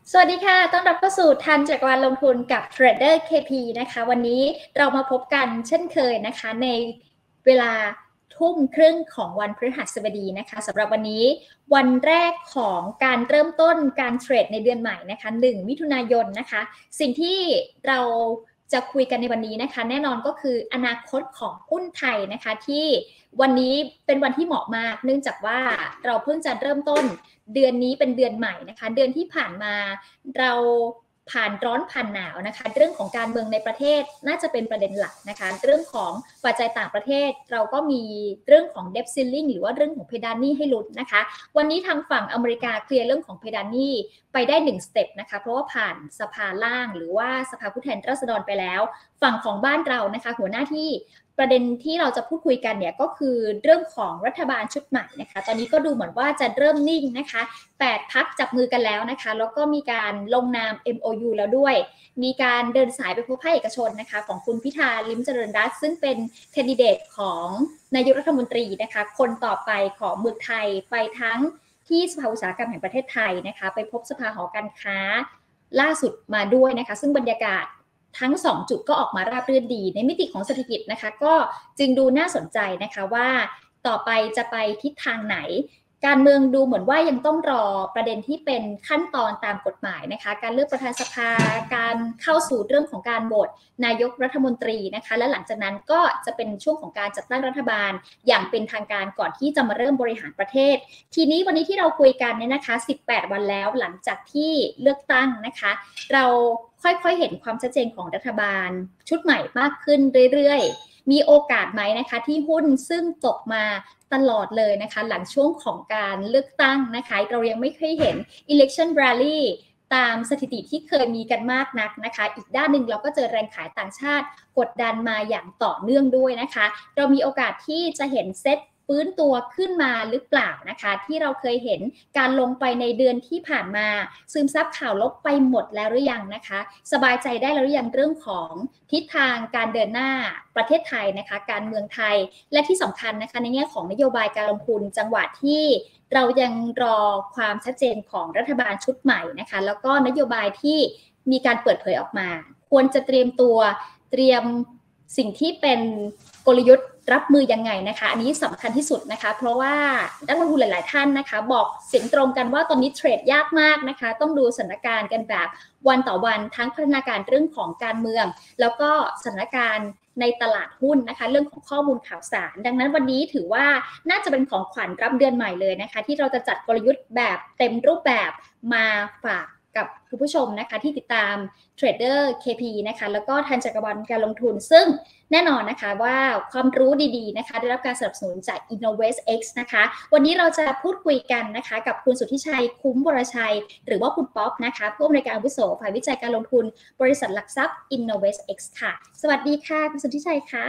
สวัสดีค่ะต้อนรับเข้าสู่ทันจักรวาลลงทุนกับ Trader KP นะคะวันนี้เรามาพบกันเช่นเคยนะคะในเวลาทุ่มครึ่งของวันพฤหัสบดีนะคะสำหรับวันนี้วันแรกของการเริ่มต้นการเทรดในเดือนใหม่นะคะ1มิถุนายนนะคะสิ่งที่เราจะคุยกันในวันนี้นะคะแน่นอนก็คืออนาคตของหุ้นไทยนะคะที่วันนี้เป็นวันที่เหมาะมากเนื่องจากว่าเราเพิ่งจะเริ่มต้นเดือนนี้เป็นเดือนใหม่นะคะเดือนที่ผ่านมาเราผ่านร้อนผ่านหนาวนะคะเรื่องของการเมืองในประเทศน่าจะเป็นประเด็นหลักนะคะเรื่องของปัจจัยต่างประเทศเราก็มีเรื่องของ debt ceiling หรือว่าเรื่องของเพดานหนี้ให้ลุ้นนะคะวันนี้ทางฝั่งอเมริกาเคลียร์เรื่องของเพดานหนี้ไปได้1สเต็ปนะคะเพราะว่าผ่านสภาล่างหรือว่าสภาผู้แทนราษฎรไปแล้วฝั่งของบ้านเรานะคะหัวหน้าที่ประเด็นที่เราจะพูดคุยกันเนี่ยก็คือเรื่องของรัฐบาลชุดใหม่นะคะตอนนี้ก็ดูเหมือนว่าจะเริ่มนิ่งนะคะ8 พรรคจับมือกันแล้วนะคะแล้วก็มีการลงนาม MOU แล้วด้วยมีการเดินสายไปพบภาคเอกชนนะคะของคุณพิธาลิ้มเจริญรัตน์ซึ่งเป็นแคนดิเดตของนายกรัฐมนตรีนะคะคนต่อไปของเมืองไทยไปทั้งที่สภาอุตสาหกรรมแห่งประเทศไทยนะคะไปพบสภาหอการค้าล่าสุดมาด้วยนะคะซึ่งบรรยากาศทั้ง2จุดก็ออกมาราบรื่นดีในมิติของเศรษฐกิจนะคะก็จึงดูน่าสนใจนะคะว่าต่อไปจะไปทิศทางไหนการเมืองดูเหมือนว่ายังต้องรอประเด็นที่เป็นขั้นตอนตามกฎหมายนะคะการเลือกประธานสภาการเข้าสู่เรื่องของการโหวตนายกรัฐมนตรีนะคะและหลังจากนั้นก็จะเป็นช่วงของการจัดตั้งรัฐบาลอย่างเป็นทางการก่อนที่จะมาเริ่มบริหารประเทศทีนี้วันนี้ที่เราคุยกันเนี่ยนะคะ18 วันแล้วหลังจากที่เลือกตั้งนะคะเราค่อยๆเห็นความชัดเจนของรัฐบาลชุดใหม่มากขึ้นเรื่อยๆมีโอกาสไหมนะคะที่หุ้นซึ่งตกมาตลอดเลยนะคะหลังช่วงของการเลือกตั้งนะคะเรายังไม่เคยเห็น election rally ตามสถิติที่เคยมีกันมากนักนะคะอีกด้านหนึ่งเราก็เจอแรงขายต่างชาติกดดันมาอย่างต่อเนื่องด้วยนะคะเรามีโอกาสที่จะเห็นเซ็ตฟื้นตัวขึ้นมาหรือเปล่านะคะที่เราเคยเห็นการลงไปในเดือนที่ผ่านมาซึมซับข่าวลบไปหมดแล้วหรือยังนะคะสบายใจได้แล้วหรือยังเรื่องของทิศทางการเดินหน้าประเทศไทยนะคะการเมืองไทยและที่สำคัญนะคะในแง่ของนโยบายการลงทุนจังหวะที่เรายังรอความชัดเจนของรัฐบาลชุดใหม่นะคะแล้วก็นโยบายที่มีการเปิดเผยออกมาควรจะเตรียมสิ่งที่เป็นกลยุทธ์รับมือยังไงนะคะอันนี้สำคัญที่สุดนะคะเพราะว่านักลงทุนหลายๆท่านนะคะบอกเสียงตรงกันว่าตอนนี้เทรดยากมากนะคะต้องดูสถานการณ์กันแบบวันต่อวันทั้งพัฒนาการเรื่องของการเมืองแล้วก็สถานการณ์ในตลาดหุ้นนะคะเรื่องของข้อมูลข่าวสารดังนั้นวันนี้ถือว่าน่าจะเป็นของขวัญรับเดือนใหม่เลยนะคะที่เราจะจัดกลยุทธ์แบบเต็มรูปแบบมาฝากกับคุณผู้ชมนะคะที่ติดตาม Trader KP นะคะแล้วก็ทันจักรวาลการลงทุนซึ่งแน่นอนนะคะว่าความรู้ดีๆนะคะได้รับการสนับสนุนจาก InnovestX นะคะวันนี้เราจะพูดคุยกันนะคะกับคุณสุทธิชัยคุ้มวรชัยหรือว่าคุณป๊อปนะคะผู้อำนวยการอาวุโสฝ่ายวิจัยการลงทุนบริษัทหลักทรัพย์ InnovestX ค่ะสวัสดีค่ะคุณสุทธิชัยคะ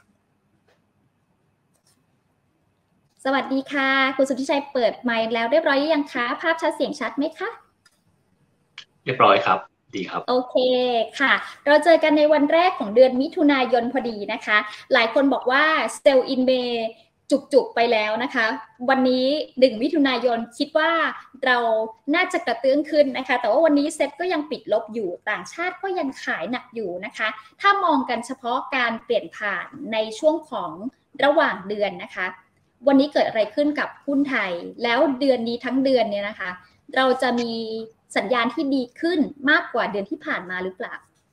สวัสดีค่ะคุณสุทธิชัยเปิดไมค์แล้วเรียบร้อยหรือยังคะภาพชัดเสียงชัดไหมคะเรียบร้อยครับดีครับโอเคค่ะเราเจอกันในวันแรกของเดือนมิถุนายนพอดีนะคะหลายคนบอกว่า Sell in May จุกๆไปแล้วนะคะวันนี้1มิถุนายนคิดว่าเราน่าจะกระเตื้องขึ้นนะคะแต่ว่าวันนี้เซ็ตก็ยังปิดลบอยู่ต่างชาติก็ยังขายหนักอยู่นะคะถ้ามองกันเฉพาะการเปลี่ยนผ่านในช่วงของระหว่างเดือนนะคะวันนี้เกิดอะไรขึ้นกับหุ้นไทยแล้วเดือนนี้ทั้งเดือนเนี่ยนะคะเราจะมีสัญญาณที่ดีขึ้นมากกว่าเดือนที่ผ่านมาหรือเปล่า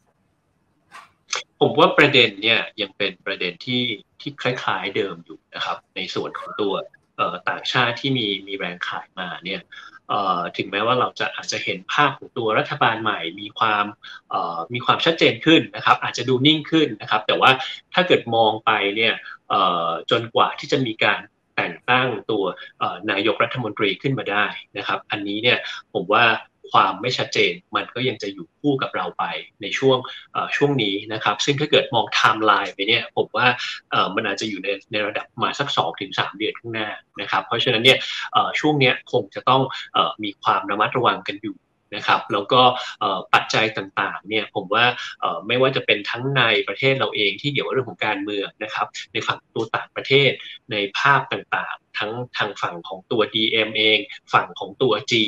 ผมว่าประเด็นเนี่ยยังเป็นประเด็นที่คล้ายๆเดิมอยู่นะครับในส่วนของตัวต่างชาติที่มีแรงขายมาเนี่ยถึงแม้ว่าเราจะอาจจะเห็นภาพของตัวรัฐบาลใหม่มีความชัดเจนขึ้นนะครับอาจจะดูนิ่งขึ้นนะครับแต่ว่าถ้าเกิดมองไปเนี่ยจนกว่าที่จะมีการแต่งตั้งตัวนายกรัฐมนตรีขึ้นมาได้นะครับอันนี้เนี่ยผมว่าความไม่ชัดเจนมันก็ยังจะอยู่คู่กับเราไปในช่วงนี้นะครับซึ่งถ้าเกิดมองไทม์ไลน์ไปเนี่ยผมว่ามันอาจจะอยู่ในระดับมาสัก2-3 เดือนข้างหน้านะครับเพราะฉะนั้นเนี่ยช่วงนี้คงจะต้องมีความระมัดระวังกันอยู่นะครับแล้วก็ปัจจัยต่างๆเนี่ยผมว่าไม่ว่าจะเป็นทั้งในประเทศเราเองที่เกี่ยวกับเรื่องของการเมืองนะครับในฝั่งตัวต่างประเทศในภาพต่างๆทั้งทางฝั่งของตัว DM เองฝั่งของตัวจีน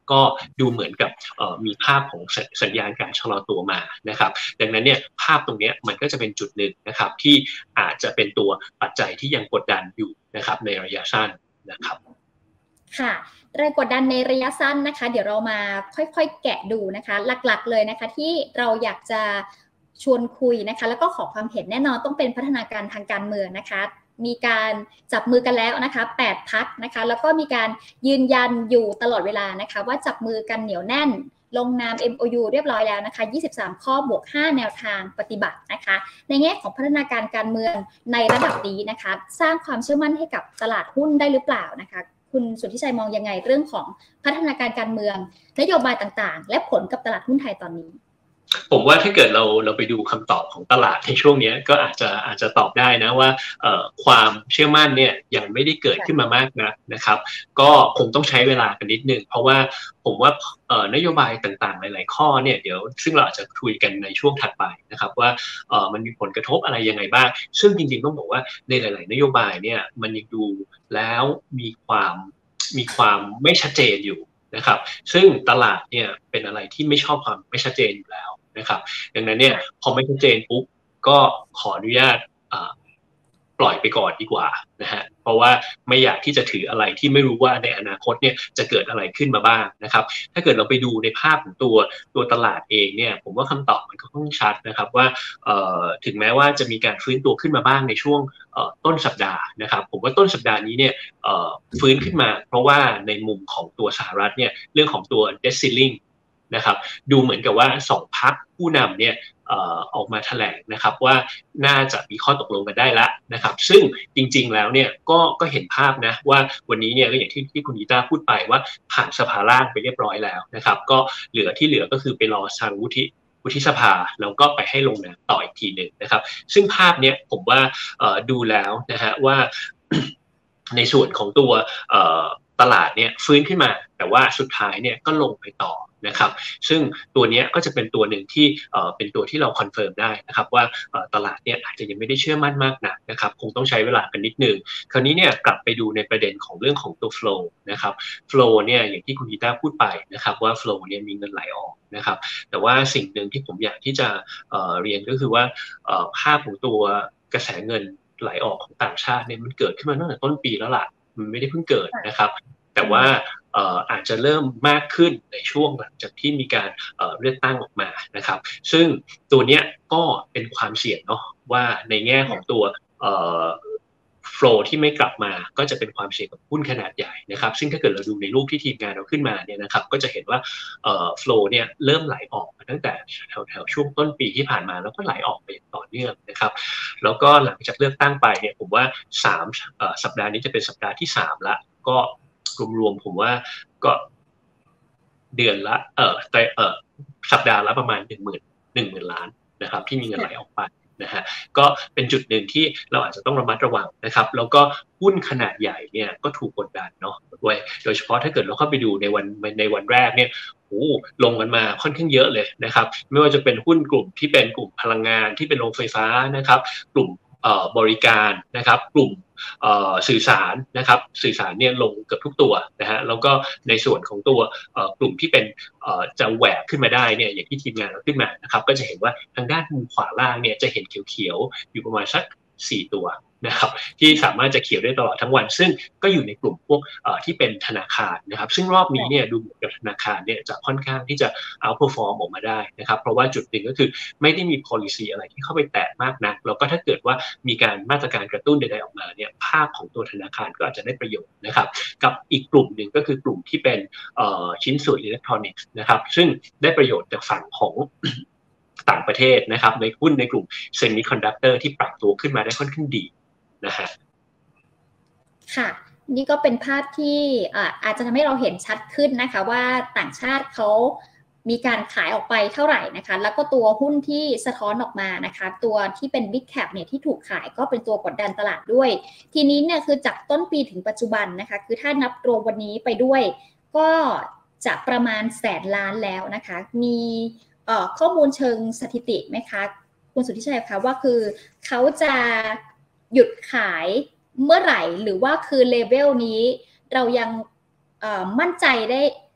ก็ดูเหมือนกับมีภาพของสัญญาณการชะลอตัวมานะครับดังนั้นเนี่ยภาพตรงนี้มันก็จะเป็นจุดหนึ่งนะครับที่อาจจะเป็นตัวปัจจัยที่ยังกดดันอยู่นะครับในระยะสั้นนะครับค่ะแรงกดดันในระยะสั้นนะคะเดี๋ยวเรามาค่อยๆแกะดูนะคะหลักๆเลยนะคะที่เราอยากจะชวนคุยนะคะแล้วก็ขอความเห็นแน่นอนต้องเป็นพัฒนาการทางการเมืองนะคะมีการจับมือกันแล้วนะคะ8 พรรคนะคะแล้วก็มีการยืนยันอยู่ตลอดเวลานะคะว่าจับมือกันเหนียวแน่นลงนาม MOU เรียบร้อยแล้วนะคะ23 ข้อบวก 5 แนวทางปฏิบัตินะคะในแง่ของพัฒนาการการเมืองในระดับนี้นะคะสร้างความเชื่อมั่นให้กับตลาดหุ้นได้หรือเปล่านะคะคุณสุทธิชัยมองยังไงเรื่องของพัฒนาการการเมืองนโยบายต่างๆและผลกับตลาดหุ้นไทยตอนนี้ผมว่าถ้าเกิดเราไปดูคำตอบของตลาดในช่วงนี้ก็อาจจะตอบได้นะว่าความเชื่อมั่นเนี่ยยังไม่ได้เกิดขึ้นมามากนะครับก็คงต้องใช้เวลากันนิดนึงเพราะว่าผมว่านโยบายต่างๆหลายๆข้อเนี่ยเดี๋ยวซึ่งเราอาจจะคุยกันในช่วงถัดไปนะครับว่ามันมีผลกระทบอะไรยังไงบ้างซึ่งจริงๆต้องบอกว่าในหลายๆนโยบายเนี่ยมันยังดูแล้วมีความไม่ชัดเจนอยู่นะครับซึ่งตลาดเนี่ยเป็นอะไรที่ไม่ชอบความไม่ชัดเจนอยู่แล้วนะครับดังนั้นเนี่ยพอไม่ชัดเจนปุ๊บก็ขออนุญาตปล่อยไปก่อนดีกว่านะฮะเพราะว่าไม่อยากที่จะถืออะไรที่ไม่รู้ว่าในอนาคตเนี่ยจะเกิดอะไรขึ้นมาบ้างนะครับถ้าเกิดเราไปดูในภาพของตัวตลาดเองเนี่ยผมว่าคำตอบมันก็ค่อนข้างชัดนะครับว่าถึงแม้ว่าจะมีการฟื้นตัวขึ้นมาบ้างในช่วงต้นสัปดาห์นะครับผมว่าต้นสัปดาห์นี้เนี่ยฟื้นขึ้นมาเพราะว่าในมุมของตัวสหรัฐเนี่ยเรื่องของตัว debt ceiling นะครับดูเหมือนกับว่า2 พรรคผู้นำเนี่ยออกมาแถลงนะครับว่าน่าจะมีข้อตกลงกันได้แล้วนะครับซึ่งจริงๆแล้วเนี่ยก็เห็นภาพนะว่าวันนี้เนี่ยก็อย่างที่คุณยิต้าพูดไปว่าผ่านสภาล่างไปเรียบร้อยแล้วนะครับก็เหลือก็คือไปรอทางวุฒิสภาแล้วก็ไปให้ลงนามต่ออีกทีหนึ่งนะครับซึ่งภาพเนี้ยผมว่าดูแล้วนะฮะว่า ในส่วนของตัวตลาดเนี่ยฟื้นขึ้นมาแต่ว่าสุดท้ายเนี่ยก็ลงไปต่อนะครับซึ่งตัวนี้ก็จะเป็นตัวหนึ่งที่เป็นตัวที่เราคอนเฟิร์มได้นะครับว่าตลาดเนี่ยอาจจะยังไม่ได้เชื่อมั่นมากนักนะครับคงต้องใช้เวลากันนิดนึงคราวนี้เนี่ยกลับไปดูในประเด็นของเรื่องของตัว flow นะครับ flow เนี่ยอย่างที่คุณกีต้าพูดไปนะครับว่า flow เนี่ยมีเงินไหลออกนะครับแต่ว่าสิ่งหนึ่งที่ผมอยากที่จะเรียนก็คือว่าภาพของตัวกระแสเงินไหลออกของต่างชาติเนี่ยมันเกิดขึ้นมาตั้งแต่ต้นปีแล้วล่ะมันไม่ได้เพิ่งเกิดนะครับแต่ว่าอาจจะเริ่มมากขึ้นในช่วงหลังจากที่มีการเลือกตั้งออกมานะครับซึ่งตัวเนี้ยก็เป็นความเสี่ยงเนาะว่าในแง่ของตัวโฟลว์ที่ไม่กลับมาก็จะเป็นความเสี่ยงกับหุ้นขนาดใหญ่นะครับซึ่งถ้าเกิดเราดูในรูปที่ทีมงานเราขึ้นมาเนี่ยนะครับก็จะเห็นว่าโฟลว์เนี่ยเริ่มไหลออกมาตั้งแต่แถวช่วงต้นปีที่ผ่านมาแล้วก็ไหลออกไปอย่างต่อเนื่องนะครับแล้วก็หลังจากเลือกตั้งไปเนี่ยผมว่าสัปดาห์นี้จะเป็นสัปดาห์ที่3ละก็รวมๆผมว่าก็เดือนละสัปดาห์ละประมาณ10,000 ล้านนะครับที่มีเงินไหลออกไปนะฮะก็เป็นจุดหนึ่งที่เราอาจจะต้องระมัดระวังนะครับแล้วก็หุ้นขนาดใหญ่เนี่ยก็ถูกกดดันเนาะโดยเฉพาะถ้าเกิดเราเข้าไปดูในวันแรกเนี่ยลงกันมาค่อนข้างเยอะเลยนะครับไม่ว่าจะเป็นหุ้นกลุ่มที่เป็นกลุ่มพลังงานที่เป็นโรงไฟฟ้านะครับกลุ่มบริการนะครับกลุ่มสื่อสารนะครับสื่อสารเนี่ยลงเกือบทุกตัวนะฮะแล้วก็ในส่วนของตัวกลุ่มที่เป็นจะแหวกขึ้นมาได้เนี่ยอย่างที่ทีมงานเราขึ้นมานะครับก็จะเห็นว่าทางด้านมุมขวาล่างเนี่ยจะเห็นเขียวๆอยู่ประมาณสัก4 ตัวนะครับที่สามารถจะเขียวได้ตลอดทั้งวันซึ่งก็อยู่ในกลุ่มพวกที่เป็นธนาคารนะครับซึ่งรอบนี้เนี่ยดูเหมือนกับธนาคารเนี่ยจะค่อนข้างที่จะ outperform ออกมาได้นะครับเพราะว่าจุดหนึ่งก็คือไม่ได้มี policy อะไรที่เข้าไปแตะมากนักแล้วก็ถ้าเกิดว่ามีการมาตรการกระตุ้นใดๆออกมาเนี่ยภาพของตัวธนาคารก็อาจจะได้ประโยชน์นะครับกับอีกกลุ่มหนึ่งก็คือกลุ่มที่เป็นชิ้นส่วนอิเล็กทรอนิกส์นะครับซึ่งได้ประโยชน์จากฝั่งของต่างประเทศนะครับในหุ้นในกลุ่มเซมิคอนดักเตอร์ที่ปรับตัวขึ้นมาได้ค่อนข้างดีนะฮะค่ะนี่ก็เป็นภาพที่อาจจะทำให้เราเห็นชัดขึ้นนะคะว่าต่างชาติเขามีการขายออกไปเท่าไหร่นะคะแล้วก็ตัวหุ้นที่สะท้อนออกมานะคะตัวที่เป็น Big Cap เนี่ยที่ถูกขายก็เป็นตัวกดดันตลาดด้วยทีนี้เนี่ยคือจากต้นปีถึงปัจจุบันนะคะคือถ้านับรวมวันนี้ไปด้วยก็จะประมาณ100,000,000,000แล้วนะคะมีข้อมูลเชิงสถิติไหมคะคุณสุทธิชัยคะว่าคือเขาจะหยุดขายเมื่อไหร่หรือว่าคือเลเวลนี้เรายังมั่นใจได้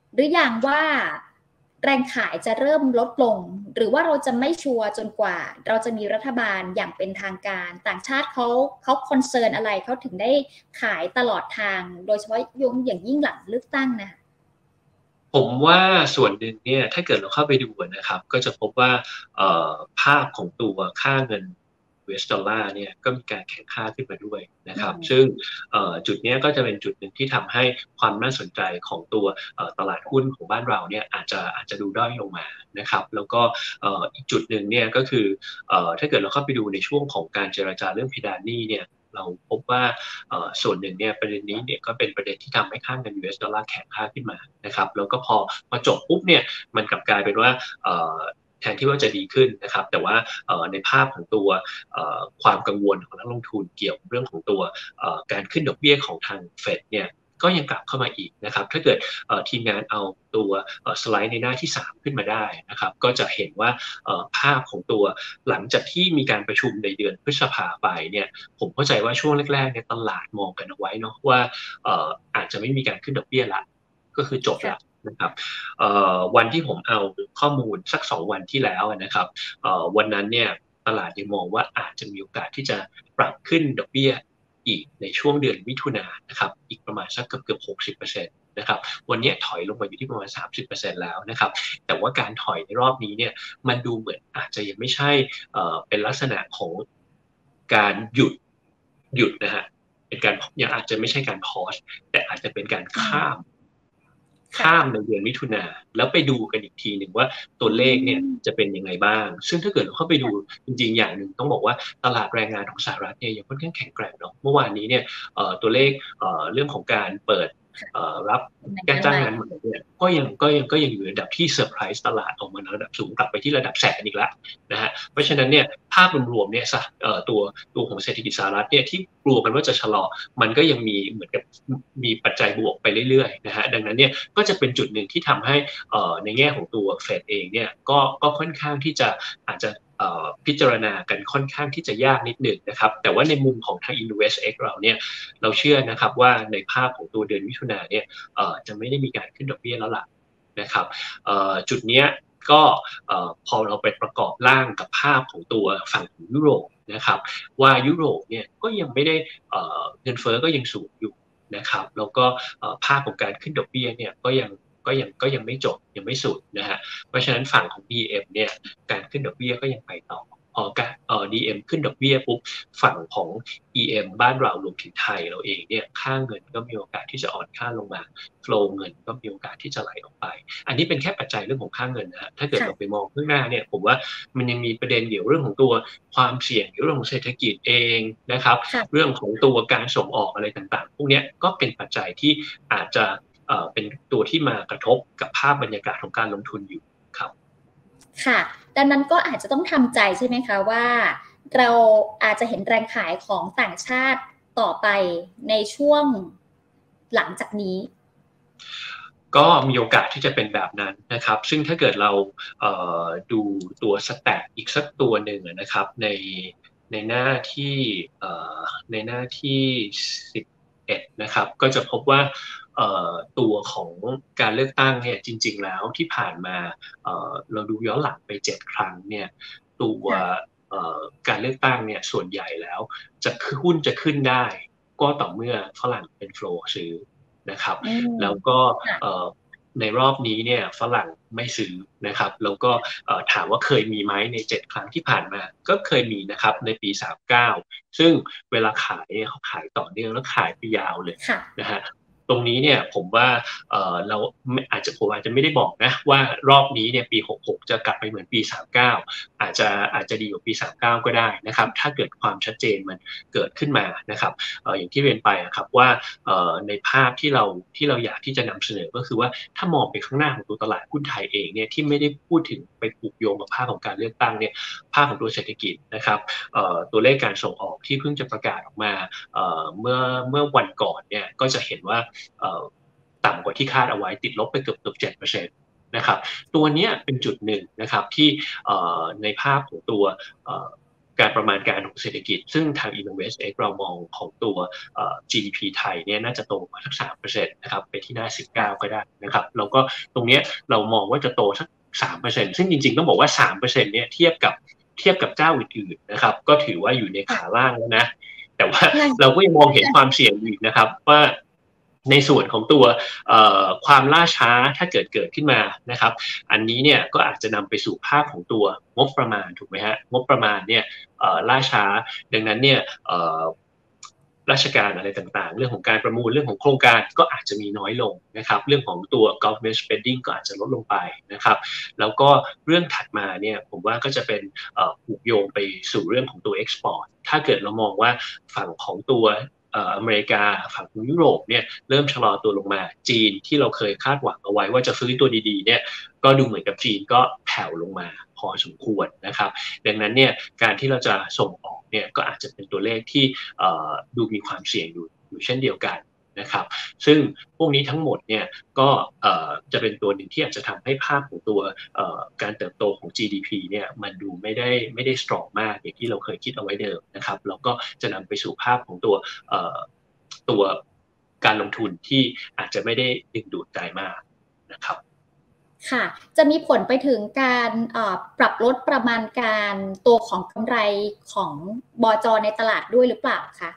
หรือยังว่าแรงขายจะเริ่มลดลงหรือว่าเราจะไม่ชัวร์จนกว่าเราจะมีรัฐบาลอย่างเป็นทางการต่างชาติเขาคอนเซิร์นอะไรเขาถึงได้ขายตลอดทางโดยเฉพาะอย่างยิ่งหลังเลือกตั้งนะผมว่าส่วนหนึ่งเนี่ยถ้าเกิดเราเข้าไปดูนะครับก็จะพบว่าภาพของตัวค่าเงิน US ดอลลาร์เนี่ยก็มีการแข็งค่าขึ้นมาด้วยนะครับซึ่งจุดนี้ก็จะเป็นจุดหนึ่งที่ทำให้ความน่าสนใจของตัวตลาดหุ้นของบ้านเราเนี่ยอาจจะดูด้อยลงมานะครับแล้วก็อีกจุดหนึ่งเนี่ยก็คือถ้าเกิดเราเข้าไปดูในช่วงของการเจรจาเรื่องเพดานหนี้เนี่ยเราพบว่าส่วนหนึ่งเนี่ยประเด็นนี้เนี่ยก็เป็นประเด็นที่ทำให้ค่าเงิน US ดอลลาร์แข็งค่าขึ้นมานะครับแล้วก็พอจบปุ๊บเนี่ยมันกลับกลายเป็นว่าแทนที่ว่าจะดีขึ้นนะครับแต่ว่าในภาพของตัวความกังวลของนักลงทุนเกี่ยวกับเรื่องของตัวการขึ้นดอกเบี้ยของทางเฟดเนี่ยก็ยังกลับเข้ามาอีกนะครับถ้าเกิดทีมงานเอาตัวสไลด์ในหน้าที่3ขึ้นมาได้นะครับก็จะเห็นว่าภาพของตัวหลังจากที่มีการประชุมในเดือนพฤษภาไปเนี่ยผมเข้าใจว่าช่วงแรกๆเนี่ยตลาดมองกันเอาไว้เนาะว่าอาจจะไม่มีการขึ้นดอกเบี้ยละก็คือจบละนะครับวันที่ผมเอาข้อมูลสัก2วันที่แล้วนะครับวันนั้นเนี่ยตลาดยังมองว่าอาจจะมีโอกาสที่จะปรับขึ้นดอกเบี้ยอีกในช่วงเดือนมิถุนายนนะครับอีกประมาณสักเกือบ 60%นะครับวันนี้ถอยลงมาอยู่ที่ประมาณ 30% แล้วนะครับแต่ว่าการถอยในรอบนี้เนี่ยมันดูเหมือนอาจจะยังไม่ใช่เป็นลักษณะของการหยุดนะฮะเป็นการยังอาจจะไม่ใช่การพอสแต่อาจจะเป็นการข้ามในเดือนมิถุนาแล้วไปดูกันอีกทีหนึ่งว่าตัวเลขเนี่ยจะเป็นยังไงบ้างซึ่งถ้าเกิดเราเข้าไปดูจริงๆอย่างหนึ่งต้องบอกว่าตลาดแรงงานของสหรัฐเนี่ยยังค่อนข้างแข็งแกร่งเนาะเมื่อวานนี้เนี่ยตัวเลขเรื่องของการเปิดรับการจ้างงานใหม่เนี่ยก็ยังอยู่ในระดับที่เซอร์ไพรส์ตลาดออกมาในระดับสูงกลับไปที่ระดับแสนอีกแล้วนะฮะเพราะฉะนั้นเนี่ยภาพรวมๆเนี่ยตัวของเศรษฐกิจสหรัฐเนี่ยที่กลัวกันว่าจะชะลอมันก็ยังมีเหมือนกับมีปัจจัยบวกไปเรื่อยๆนะฮะดังนั้นเนี่ยก็จะเป็นจุดหนึ่งที่ทำให้ในแง่ของตัวเฟดเองเนี่ยก็ค่อนข้างที่จะอาจจะพิจารณากันค่อนข้างที่จะยากนิดหนึ่งนะครับแต่ว่าในมุมของทาง InvestX เราเนี่ยเราเชื่อนะครับว่าในภาพของตัวเดือนมิถุนายนเนี่ยจะไม่ได้มีการขึ้นดอกเบี้ยแล้วล่ะนะครับจุดเนี้ยก็พอเราไปประกอบร่างกับภาพของตัวฝั่งของยุโรปนะครับว่ายุโรปเนี่ยก็ยังไม่ได้เงินเฟ้อก็ยังสูงอยู่นะครับแล้วก็ภาพของการขึ้นดอกเบี้ยเนี่ยก็ยังไม่จบยังไม่สุดนะฮะเพราะฉะนั้นฝั่งของ DM เนี่ยการขึ้นดอกเบี้ยก็ยังไปต่อพอDM ขึ้นดอกเบี้ยปุ๊บฝั่งของ EM บ้านเรารวมถึงไทยเราเองเนี่ยค่าเงินก็มีโอกาสที่จะอ่อนค่าลงมาโฟลว์เงินก็มีโอกาสที่จะไหลออกไปอันนี้เป็นแค่ปัจจัยเรื่องของค่าเงินนะฮะถ้าเกิดเราไปมองข้างหน้าเนี่ยผมว่ามันยังมีประเด็นเกี่ยวเรื่องของตัวความเสี่ยงเกี่ยวเรื่องของเศรษฐกิจเองนะครับเรื่องของตัวการส่งออกอะไรต่างๆพวกนี้ก็เป็นปัจจัยที่อาจจะเป็นตัวที่มากระทบกับภาพบรรยากาศของการลงทุนอยู่ครับค่ะดังนั้นก็อาจจะต้องทำใจใช่ไหมคะว่าเราอาจจะเห็นแรงขายของต่างชาติต่อไปในช่วงหลังจากนี้ก็มีโอกาสที่จะเป็นแบบนั้นนะครับซึ่งถ้าเกิดเราดูตัวสแตทอีกสักตัวหนึ่งนะครับในหน้าที่ในหน้าที่11นะครับก็จะพบว่าตัวของการเลือกตั้งเนี่ยจริงๆแล้วที่ผ่านมาเราดูย้อนหลังไป7ครั้งเนี่ยตัวการเลือกตั้งเนี่ยส่วนใหญ่แล้วหุ้นจะขึ้นได้ก็ต่อเมื่อฝรั่งเป็นโฟลว์ซื้อนะครับแล้วก็ในรอบนี้เนี่ยฝรั่งไม่ซื้อนะครับแล้วก็ถามว่าเคยมีไหมใน7ครั้งที่ผ่านมาก็เคยมีนะครับในปี39ซึ่งเวลาขายเขาขายต่อเนื่องแล้วขายไปยาวเลยนะฮะตรงนี้เนี่ยผมว่าเราผมอาจจะไม่ได้บอกนะว่ารอบนี้เนี่ยปี66จะกลับไปเหมือนปี39อาจจะดีกว่าปี39ก็ได้นะครับถ้าเกิดความชัดเจนมันเกิดขึ้นมานะครับอย่างที่เรียนไปครับว่าในภาพที่เราอยากที่จะนำเสนอก็คือว่าถ้ามองไปข้างหน้าของตัวตลาดหุ้นไทยเองเนี่ยที่ไม่ได้พูดถึงไปผูกโยงกับภาพของการเลือกตั้งเนี่ยภาพของตัวเศรษฐกิจนะครับตัวเลขการส่งออกที่เพิ่งจะประกาศออกมาเมื่อวันก่อนเนี่ยก็จะเห็นว่าต่ำกว่าที่คาดเอาไว้ติดลบไปเกือบ 7% นะครับตัวนี้เป็นจุดหนึ่งนะครับที่ในภาพของตัวการประมาณการของเศรษฐกิจซึ่งทาง InnovestX เรามองของตัว GDP ไทยเนี่ยน่าจะโตมาสัก 3% นะครับไปที่หน้า19ก็ได้นะครับแล้วก็ตรงนี้เรามองว่าจะโตสัก 3% ซึ่งจริงๆต้องบอกว่า 3% เนี่ยเทียบกับเจ้าอื่นๆนะครับก็ถือว่าอยู่ในขาล่างแล้วนะแต่ว่าเราก็ยังมองเห็นความเสี่ยงอยู่นะครับว่าในส่วนของตัวความล่าช้าถ้าเกิดขึ้นมานะครับอันนี้เนี่ยก็อาจจะนำไปสู่ภาพของตัวงบประมาณถูกไหมฮะงบประมาณเนี่ยล่าช้าดังนั้นเนี่ยราชการอะไรต่างๆเรื่องของการประมูลเรื่องของโครงการก็อาจจะมีน้อยลงนะครับเรื่องของตัว government spending ก็อาจจะลดลงไปนะครับแล้วก็เรื่องถัดมาเนี่ยผมว่าก็จะเป็นผูกโยงไปสู่เรื่องของตัว export ถ้าเกิดเรามองว่าฝั่งของตัวอเมริกาฝั่งยุโรปเนี่ยเริ่มชะลอตัวลงมาจีนที่เราเคยคาดหวังเอาไว้ว่าจะฟื้นตัวดีๆเนี่ยก็ดูเหมือนกับจีนก็แผ่วลงมาพอสมควรนะครับดังนั้นเนี่ยการที่เราจะส่งออกเนี่ยก็อาจจะเป็นตัวเลขที่ดูมีความเสี่ยงอยู่เช่นเดียวกันนะครับซึ่งพวกนี้ทั้งหมดเนี่ยก็จะเป็นตัวหนึ่งที่อาจจะทำให้ภาพของตัวการเติบโตของ GDP เนี่ยมันดูไม่ได้ strong มากอย่างที่เราเคยคิดเอาไว้เดิมนะครับแล้วก็จะนำไปสู่ภาพของตัวการลงทุนที่อาจจะไม่ได้ดึงดูดใจมากนะครับค่ะจะมีผลไปถึงการปรับลดประมาณการตัวของกำไรของบจ.ในตลาดด้วยหรือเปล่าคะ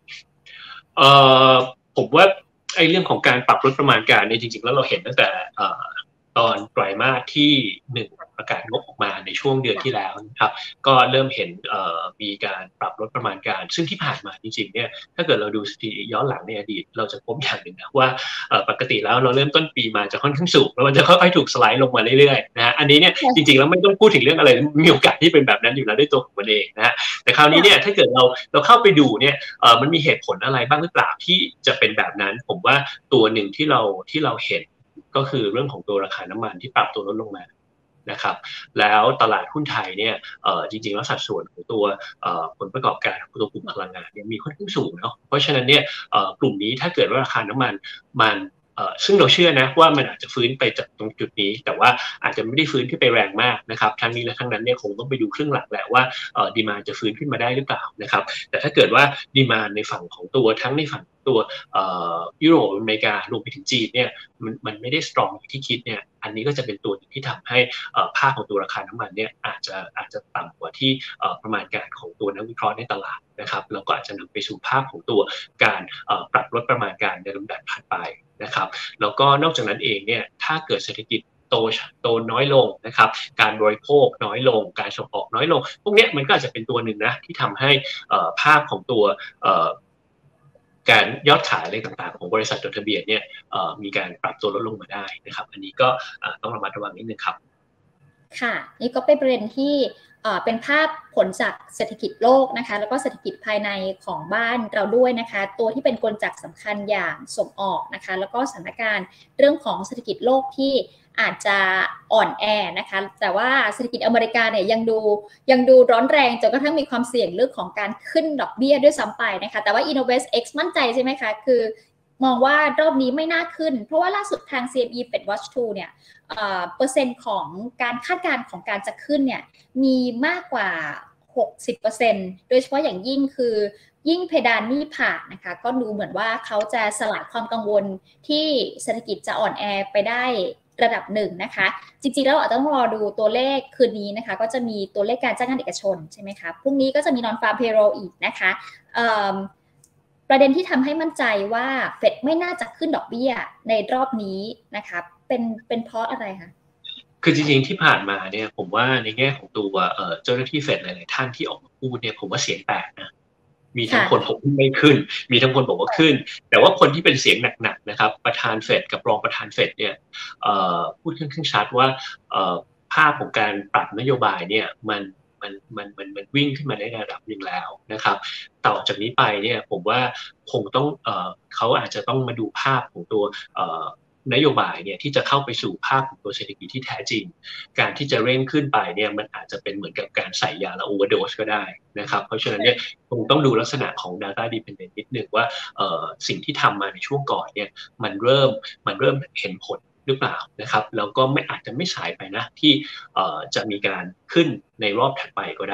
ผมว่าไอ้เรื่องของการปรับลดประมาณการเนี่ยจริงๆแล้วเราเห็นตั้งแต่ตอนไตรมาสที่1ประกาศงบออกมาในช่วงเดือนที่แล้วนะครับก็เริ่มเห็นมีการปรับลดประมาณการซึ่งที่ผ่านมาจริงๆเนี่ยถ้าเกิดเราดูสถิติย้อนหลังในอดีตเราจะพบอย่างหนึ่งนะว่าปกติแล้วเราเริ่มต้นปีมาจะค่อนข้างสูงแล้วมันจะค่อยๆถูกสไลด์ลงมาเรื่อยๆนะฮะอันนี้เนี่ยจริงๆแล้วไม่ต้องพูดถึงเรื่องอะไรมีโอกาสที่เป็นแบบนั้นอยู่แล้วด้วยตัวของมันเองนะฮะแต่คราวนี้เนี่ยถ้าเกิดเราเข้าไปดูเนี่ยมันมีเหตุผลอะไรบ้างหรือเปล่าที่จะเป็นแบบนั้นผมว่าตัวหนึ่งที่เราเห็นก็คือเรื่องของตัวราคาน้ำมันที่ปรับตัวลดลงมานะครับแล้วตลาดหุ้นไทยเนี่ยจริงๆแล้วสัดส่วนของตัวผลประกอบการของตัวกลุ่มพลังงานเนี่ยมีค่อนข้างสูงเนาะเพราะฉะนั้นเนี่ยกลุ่มนี้ถ้าเกิดว่าราคาน้ำมันซึ่งเราเชื่อนะว่ามันอาจจะฟื้นไปจากตรงจุดนี้แต่ว่าอาจจะไม่ได้ฟื้นขึ้นไปแรงมากนะครับทั้งนี้และทั้งนั้นเนี่ยคงต้องไปดูครึ่งหลังแหละว่าดีมานด์จะฟื้นขึ้นมาได้หรือเปล่านะครับแต่ถ้าเกิดว่าดีมานด์ในฝั่งของตัวทั้งในฝั่งตัวยุโรปอเมริการวมไปถึงจีนเนี่ยมันไม่ได้สตรองอย่างที่คิดเนี่ยอันนี้ก็จะเป็นตัวที่ทำให้ภาพของตัวราคาน้ำมันเนี่ยอาจจะต่ำกว่าที่ประมาณการของตัวนักวิเคราะห์ในตลาดนะครับแล้วก็อาจจะนำไปสู่ภาพของตัวการปรับลดประมาณการในลำดับถัดไปนะครับแล้วก็นอกจากนั้นเองเนี่ยถ้าเกิดเศรษฐกิจโตน้อยลงนะครับการบริโภคน้อยลงการส่งออกน้อยลงพวกนี้มันก็อาจจะเป็นตัวหนึ่งนะที่ทำให้ภาพของตัวการยอดขายอะไรต่างๆของบริษัทจดทะเบียนเนี่ยมีการปรับตัวลดลงมาได้นะครับอันนี้ก็ต้องระมัดระวังนิดนึงครับค่ะนี่ก็เป็นประเด็นที่เป็นภาพผลจากเศรษฐกิจโลกนะคะแล้วก็เศรษฐกิจภายในของบ้านเราด้วยนะคะตัวที่เป็นกลจักรสำคัญอย่างส่งออกนะคะแล้วก็สถานการณ์เรื่องของเศรษฐกิจโลกที่อาจจะอ่อนแอนะคะแต่ว่าเศรษฐกิจอเมริกาเนี่ยยังดูร้อนแรงจนกระทั่งมีความเสี่ยงเรื่องของการขึ้นดอกเบี้ยด้วยซ้ำไปนะคะแต่ว่า InnovestX มั่นใจใช่ไหมคะคือมองว่ารอบนี้ไม่น่าขึ้นเพราะว่าล่าสุดทาง CME Fed Watch 2เนี่ยเปอร์เซ็นต์ของการคาดการณ์ของการจะขึ้นเนี่ยมีมากกว่า 60% โดยเฉพาะอย่างยิ่งคือยิ่งเพดานหนี้ผ่านนะคะก็ดูเหมือนว่าเขาจะสลายความกังวลที่เศรษฐกิจจะอ่อนแอไปได้ระดับหนึ่งนะคะจริงๆแล้วอาจจะต้องรอดูตัวเลขคืนนี้นะคะก็จะมีตัวเลขการจ้างงานเอกชนใช่ไหมคะพรุ่งนี้ก็จะมี non-farm payroll อีกนะคะประเด็นที่ทำให้มั่นใจว่าเฟดไม่น่าจะขึ้นดอกเบี้ยในรอบนี้นะคะเป็นเพราะอะไรคะคือจริงๆที่ผ่านมาเนี่ยผมว่าในแง่ของตัวเจ้าหน้าที่เฟดหลายๆท่านที่ออกมาพูดเนี่ยผมว่าเสียงแตกนะมีทั้งคนบอกไม่ขึ้นมีทั้งคนบอกว่าขึ้นแต่ว่าคนที่เป็นเสียงหนักๆนะครับประธานเฟดกับรองประธานเฟดเนี่ยพูดค่อนข้างชัดว่าภาพของการปรับนโยบายเนี่ยมันวิ่งขึ้นมาในระดับหนึ่งแล้วนะครับต่อจากนี้ไปเนี่ยผมว่าคงต้องเขาอาจจะต้องมาดูภาพของตัวนโยบายเนี่ยที่จะเข้าไปสู่ภาพของตัวเศรษฐกิจที่แท้จริงการที่จะเร่งขึ้นไปเนี่ยมันอาจจะเป็นเหมือนกับการใส่ยาละโอเวอร์โดสก็ได้นะครับเพราะฉะนั้นเนี่ยคงต้องดูลักษณะของ data dependent นิดนึงว่าสิ่งที่ทำมาในช่วงก่อนเนี่ยมันเริ่มเห็นผลหรือเปล่านะครับแล้วก็อาจจะไม่สายไปนะที่จะมีการขึ้นในรอบถัดไปก็ได้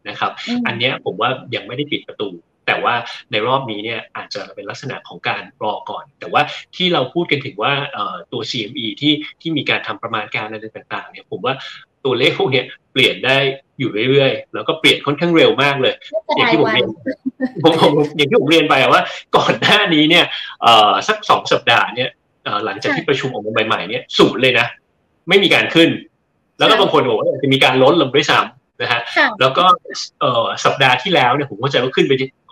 นะครับอันนี้ผมว่ายังไม่ได้ปิดประตูแต่ว่าในรอบนี้เนี่ยอาจจะเป็นลักษณะของการรอก่อนแต่ว่าที่เราพูดกันถึงว่าตัว CME ที่มีการทำประมาณการอะไรต่างๆเนี่ยผมว่าตัวเลขพวกนี้เปลี่ยนได้อยู่เรื่อยๆแล้วก็เปลี่ยนค่อนข้างเร็วมากเลยอย่างที่ผมเรียนอย่างที่ผมเรียนไปว่าก่อนหน้านี้เนี่ยสัก2 สัปดาห์เนี่ยหลังจากที่ประชุมออกมาใหม่ๆเนี่ยศูนย์เลยนะไม่มีการขึ้นแล้วก็บางคนบอกว่าจะมีการลดลงด้วยซ้ำนะฮะแล้วก็สัปดาห์ที่แล้วเนี่ยผมเข้าใจว่าขึ้นไป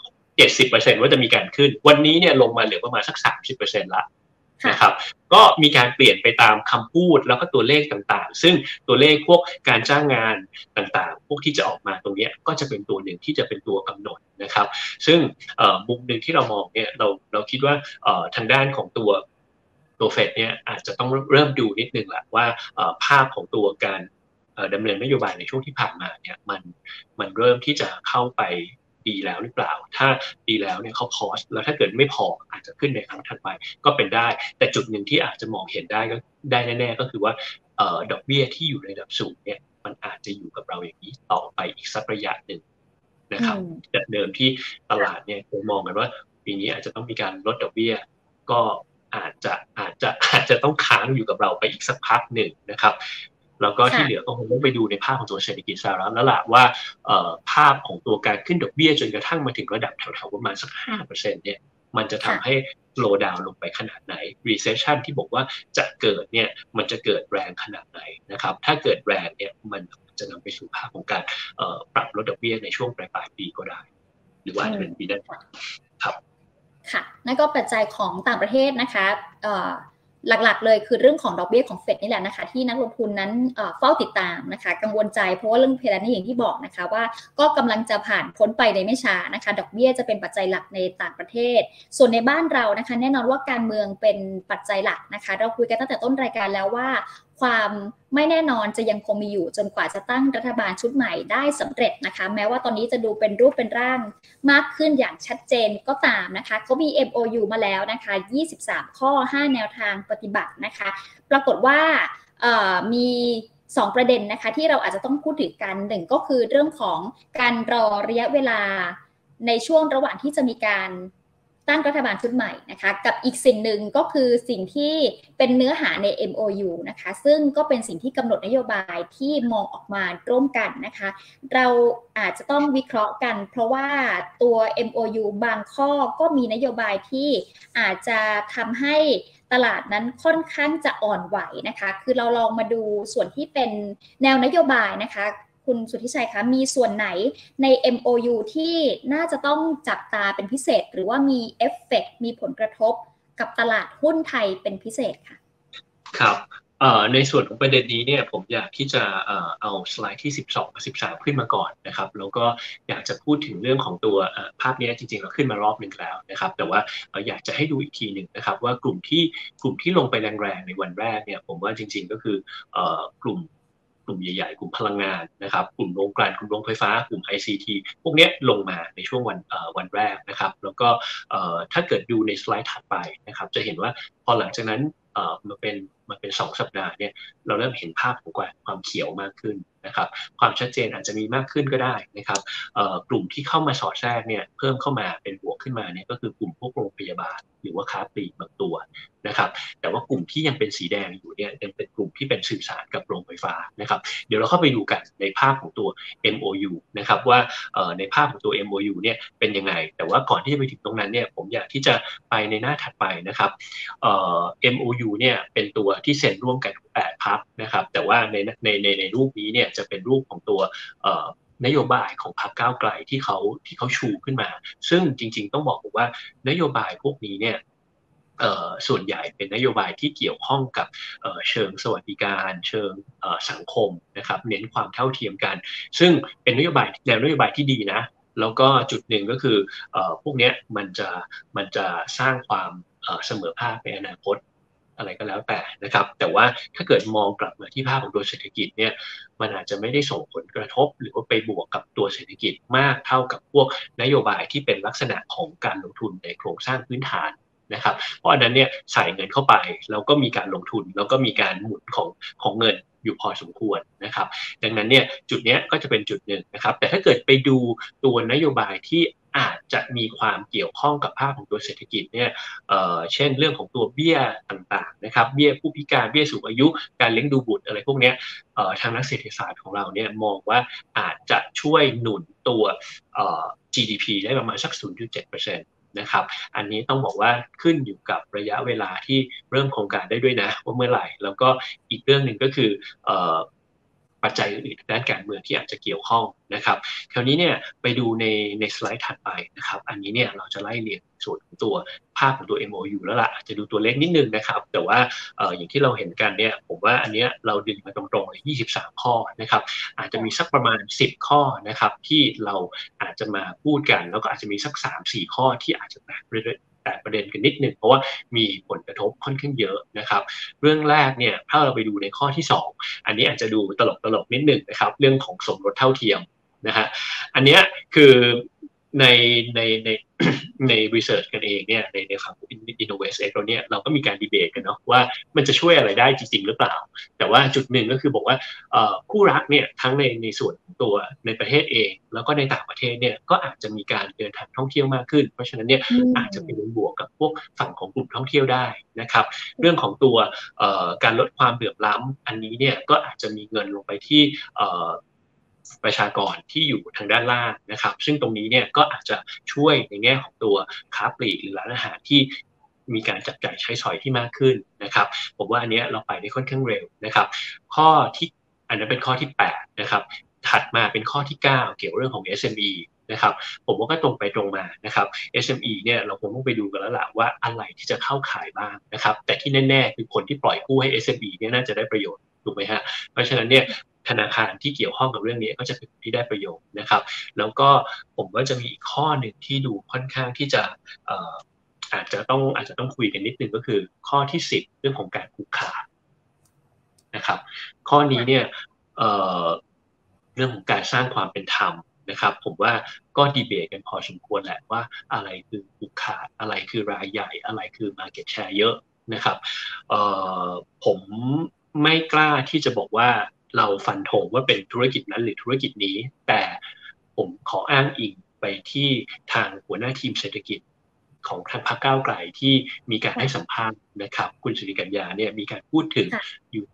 70%ว่าจะมีการขึ้นวันนี้เนี่ยลงมาเหลือประมาณสัก 30% ละนะครับก็มีการเปลี่ยนไปตามคำพูดแล้วก็ตัวเลขต่างๆซึ่งตัวเลขพวกการจ้างงานต่างๆพวกที่จะออกมาตรงนี้ก็จะเป็นตัวหนึ่งที่จะเป็นตัวกำหนดนะครับซึ่งมุมหนึ่งที่เรามองเนี่ยเราคิดว่าทางด้านของตัวเฟดเนี่ยอาจจะต้องเริ่มดูนิดนึงแหละว่าภาพของตัวการดำเนินนโยบายในช่วงที่ผ่านมาเนี่ยมันเริ่มที่จะเข้าไปดีแล้วหรือเปล่าถ้าดีแล้วเนี่ยเขาพอสแล้วถ้าเกิดไม่พออาจจะขึ้นในครั้งถัดไปก็เป็นได้แต่จุดหนึ่งที่อาจจะมองเห็นได้ก็ได้แน่ๆก็คือว่าดอกเบี้ยที่อยู่ในระดับสูงเนี่ยมันอาจจะอยู่กับเราอย่างนี้ต่อไปอีกสักระยะหนึ่งนะครับจากเดิมที่ตลาดเนี่ยเคยมองกันว่าปีนี้อาจจะต้องมีการลดดอกเบี้ยก็อาจจะต้องค้างอยู่กับเราไปอีกสักพักหนึ่งนะครับแล้วก็ที่เหลือก็คงต้องไปดูในภาพของตัวเศรษฐกิจสหรัฐแล้วล่ะว่าภาพของตัวการขึ้นดอกเบี้ยจนกระทั่งมาถึงระดับแถวๆประมาณสัก 5% เนี่ยมันจะทำให้ slow down ลงไปขนาดไหน recession ที่บอกว่าจะเกิดเนี่ยมันจะเกิดแรงขนาดไหนนะครับถ้าเกิดแรงเนี่ยมันจะนำไปสู่ภาพของการปรับลดดอกเบี้ยในช่วงปลายปีก็ได้หรือว่าจะเป็นปีหน้าครับค่ะนั่นก็ปัจจัยของต่างประเทศนะคะหลักๆเลยคือเรื่องของดอกเบี้ยของเฟดนี่แหละนะคะที่นักลงทุนนั้นเฝ้าติดตามนะคะกังวลใจเพราะว่าเรื่องเพดานนี่อย่างที่บอกนะคะว่าก็กำลังจะผ่านพ้นไปในไม่ช้านะคะดอกเบี้ยจะเป็นปัจจัยหลักในต่างประเทศส่วนในบ้านเรานะคะแน่นอนว่าการเมืองเป็นปัจจัยหลักนะคะเราคุยกันตั้งแต่ต้นรายการแล้วว่าความไม่แน่นอนจะยังคงมีอยู่จนกว่าจะตั้งรัฐบาลชุดใหม่ได้สำเร็จนะคะแม้ว่าตอนนี้จะดูเป็นรูปเป็นร่างมากขึ้นอย่างชัดเจนก็ตามนะคะเขามี MOU มาแล้วนะคะ23 ข้อ 5 แนวทางปฏิบัตินะคะปรากฏว่ามี2 ประเด็นนะคะที่เราอาจจะต้องพูดถึงกันหนึ่งก็คือเรื่องของการรอระยะเวลาในช่วงระหว่างที่จะมีการตั้งรัฐบาลชุดใหม่นะคะกับอีกสิ่งหนึ่งก็คือสิ่งที่เป็นเนื้อหาใน MOU นะคะซึ่งก็เป็นสิ่งที่กำหนดนโยบายที่มองออกมาร่วมกันนะคะเราอาจจะต้องวิเคราะห์กันเพราะว่าตัว MOU บางข้อก็มีนโยบายที่อาจจะทำให้ตลาดนั้นค่อนข้างจะอ่อนไหวนะคะคือเราลองมาดูส่วนที่เป็นแนวนโยบายนะคะคุณสุทธิชัยคะมีส่วนไหนใน MOU ที่น่าจะต้องจับตาเป็นพิเศษหรือว่ามีเอฟเฟกต์มีผลกระทบกับตลาดหุ้นไทยเป็นพิเศษค่ะครับในส่วนของประเด็นนี้เนี่ยผมอยากที่จะเอาสไลด์ที่12กับ13ขึ้นมาก่อนนะครับแล้วก็อยากจะพูดถึงเรื่องของตัวภาพนี้จริงๆเราขึ้นมารอบหนึ่งแล้วนะครับแต่ว่าอยากจะให้ดูอีกทีหนึ่งนะครับว่ากลุ่มที่ลงไปแรงๆในวันแรกเนี่ยผมว่าจริงๆก็คือกลุ่มใหญ่ๆกลุ่มพลังงานนะครับกลุ่มโรงกลั่นกลุ่มโรงไฟฟ้ากลุ่ม ICT พวกนี้ลงมาในช่วงวันแรกนะครับแล้วก็ถ้าเกิดดูในสไลด์ถัดไปนะครับจะเห็นว่าพอหลังจากนั้นมันเป็น2 สัปดาห์เนี่ยเราเริ่มเห็นภาพของความเขียวมากขึ้นนะครับความชัดเจนอาจจะมีมากขึ้นก็ได้นะครับกลุ่มที่เข้ามาสอดแทรกเนี่ยเพิ่มเข้ามาเป็นบวกขึ้นมาเนี่ยก็คือกลุ่มพวกโรงพยาบาลหรือว่าค้าปลีกบางตัวนะครับแต่ว่ากลุ่มที่ยังเป็นสีแดงอยู่เนี่ยยังเป็นกลุ่มที่เป็นสื่อสารกับโรงไฟฟ้านะครับเดี๋ยวเราเข้าไปดูกันในภาพของตัว MOU นะครับว่าในภาพของตัว MOU เนี่ยเป็นยังไงแต่ว่าก่อนที่จะไปถึงตรงนั้นเนี่ยผมอยากที่จะไปในหน้าถัดไปนะครับMOU เนี่ยเป็นตัวที่เซ็นร่วมกันของ8 พรรคนะครับแต่ว่าในรูปนี้เนี่ยจะเป็นรูปของตัวนโยบายของพรรคก้าวไกลที่เขาชูขึ้นมาซึ่งจริงๆต้องบอกว่านโยบายพวกนี้เนี่ยส่วนใหญ่เป็นนโยบายที่เกี่ยวข้องกับเชิงสวัสดิการเชิงสังคมนะครับเน้นความเท่าเทียมกันซึ่งเป็นนโยบายแนวนโยบายที่ดีนะแล้วก็จุดหนึ่งก็คือพวกนี้มันจะสร้างความเสมอภาคในอนาคตอะไรก็แล้วแต่นะครับแต่ว่าถ้าเกิดมองกลับมาที่ภาพของตัวเศรษฐกิจเนี่ยมันอาจจะไม่ได้ส่งผลกระทบหรือว่าไปบวกกับตัวเศรษฐกิจมากเท่ากับพวกนโยบายที่เป็นลักษณะของการลงทุนในโครงสร้างพื้นฐานนะครับเพราะอันนั้นเนี่ยใส่เงินเข้าไปแล้วก็มีการลงทุนแล้วก็มีการหมุนของเงินอยู่พอสมควรนะครับดังนั้นเนี่ยจุดนี้ก็จะเป็นจุดหนึ่งนะครับแต่ถ้าเกิดไปดูตัวนโยบายที่อาจจะมีความเกี่ยวข้องกับภาพของตัวเศรษฐกิจเนี่ยเช่นเรื่องของตัวเบี้ยต่างๆนะครับเบี้ยผู้พิการเบี้ยสูงอายุการเลี้ยงดูบุตรอะไรพวกนี้ทางนักเศรษฐศาสตร์ของเราเนี่ยมองว่าอาจจะช่วยหนุนตัวGDP ได้ประมาณสัก 0.7%นะครับอันนี้ต้องบอกว่าขึ้นอยู่กับระยะเวลาที่เริ่มโครงการได้ด้วยนะว่าเมื่อไหร่แล้วก็อีกเรื่องหนึ่งก็คือปัจจัยอื่นๆด้านการเมืองที่อาจจะเกี่ยวข้องนะครับคราวนี้เนี่ยไปดูในสไลด์ถัดไปนะครับอันนี้เนี่ยเราจะไล่เรียงส่วนของตัวภาพของตัว MOU แล้วล่ะอาจจะดูตัวเลขนิดนึงนะครับแต่ว่าอย่างที่เราเห็นกันเนี่ยผมว่าอันเนี้ยเราดึงมาตรงๆเลย23ข้อนะครับอาจจะมีสักประมาณ10ข้อนะครับที่เราอาจจะมาพูดกันแล้วก็อาจจะมีสัก3-4ข้อที่อาจจะแตกประเด็นกันนิดหนึ่งเพราะว่ามีผลกระทบค่อนข้างเยอะนะครับเรื่องแรกเนี่ยถ้าเราไปดูในข้อที่2อันนี้อาจจะดูตลกนิดหนึ่งนะครับเรื่องของสมรสเท่าเทียมนะฮะอันเนี้ยคือในในรีเสิร์ชกันเองเนี่ยในฝั่ง Innovate X เราเนี่ยเราก็มีการดีเบตกันเนาะว่ามันจะช่วยอะไรได้จริงๆหรือเปล่าแต่ว่าจุดหนึ่งก็คือบอกว่าคู่รักเนี่ยทั้งในส่วนของตัวในประเทศเองแล้วก็ในต่างประเทศเนี่ยก็อาจจะมีการเดินทางท่องเที่ยวมากขึ้นเพราะฉะนั้นเนี่ยอาจจะเป็นบวกกับพวกฝั่งของกลุ่มท่องเที่ยวได้นะครับเรื่องของตัวการลดความเหลื่อมล้ำอันนี้เนี่ยก็อาจจะมีเงินลงไปที่ประชากรที่อยู่ทางด้านล่างนะครับซึ่งตรงนี้เนี่ยก็อาจจะช่วยในแง่ของตัวค้าปลีกหรือร้านอาหารที่มีการจับจ่ายใช้สอยที่มากขึ้นนะครับผมว่าอันนี้เราไปได้ค่อนข้างเร็วนะครับข้อที่อันนั้นเป็นข้อที่8นะครับถัดมาเป็นข้อที่9เกี่ยวเรื่องของ SME นะครับผมว่าก็ตรงไปตรงมานะครับ SME เนี่ยเราคงต้องไปดูกันแล้วล่ะว่าอะไรที่จะเข้าขายบ้างนะครับแต่ที่แน่ๆคือคนที่ปล่อยกู้ให้ SME เนี่ยน่าจะได้ประโยชน์ถูกไหมฮะเพราะฉะนั้นเนี่ยธนาคารที่เกี่ยวข้องกับเรื่องนี้ก็จะเป็นที่ได้ประโยชน์นะครับแล้วก็ผมว่าจะมีอีกข้อหนึ่งที่ดูค่อนข้างที่จะอาจจะต้องคุยกันนิดนึงก็คือข้อที่10เรื่องของการผูกขาดนะครับข้อนี้เนี่ยเรื่องของการสร้างความเป็นธรรมนะครับผมว่าก็ดีเบตกันพอสมควรแหละว่าอะไรคือผูกขาดอะไรคือรายใหญ่อะไรคือ market share เยอะนะครับผมไม่กล้าที่จะบอกว่าเราฟันธงว่าเป็นธุรกิจนั้นหรือธุรกิจนี้แต่ผมขออ้างอิงไปที่ทางหัวหน้าทีมเศรษฐกิจของทางพรรคก้าวไกลที่มีการให้สัมภาษณ์นะครับคุณสิริกัญญาเนี่ยมีการพูดถึงอยู่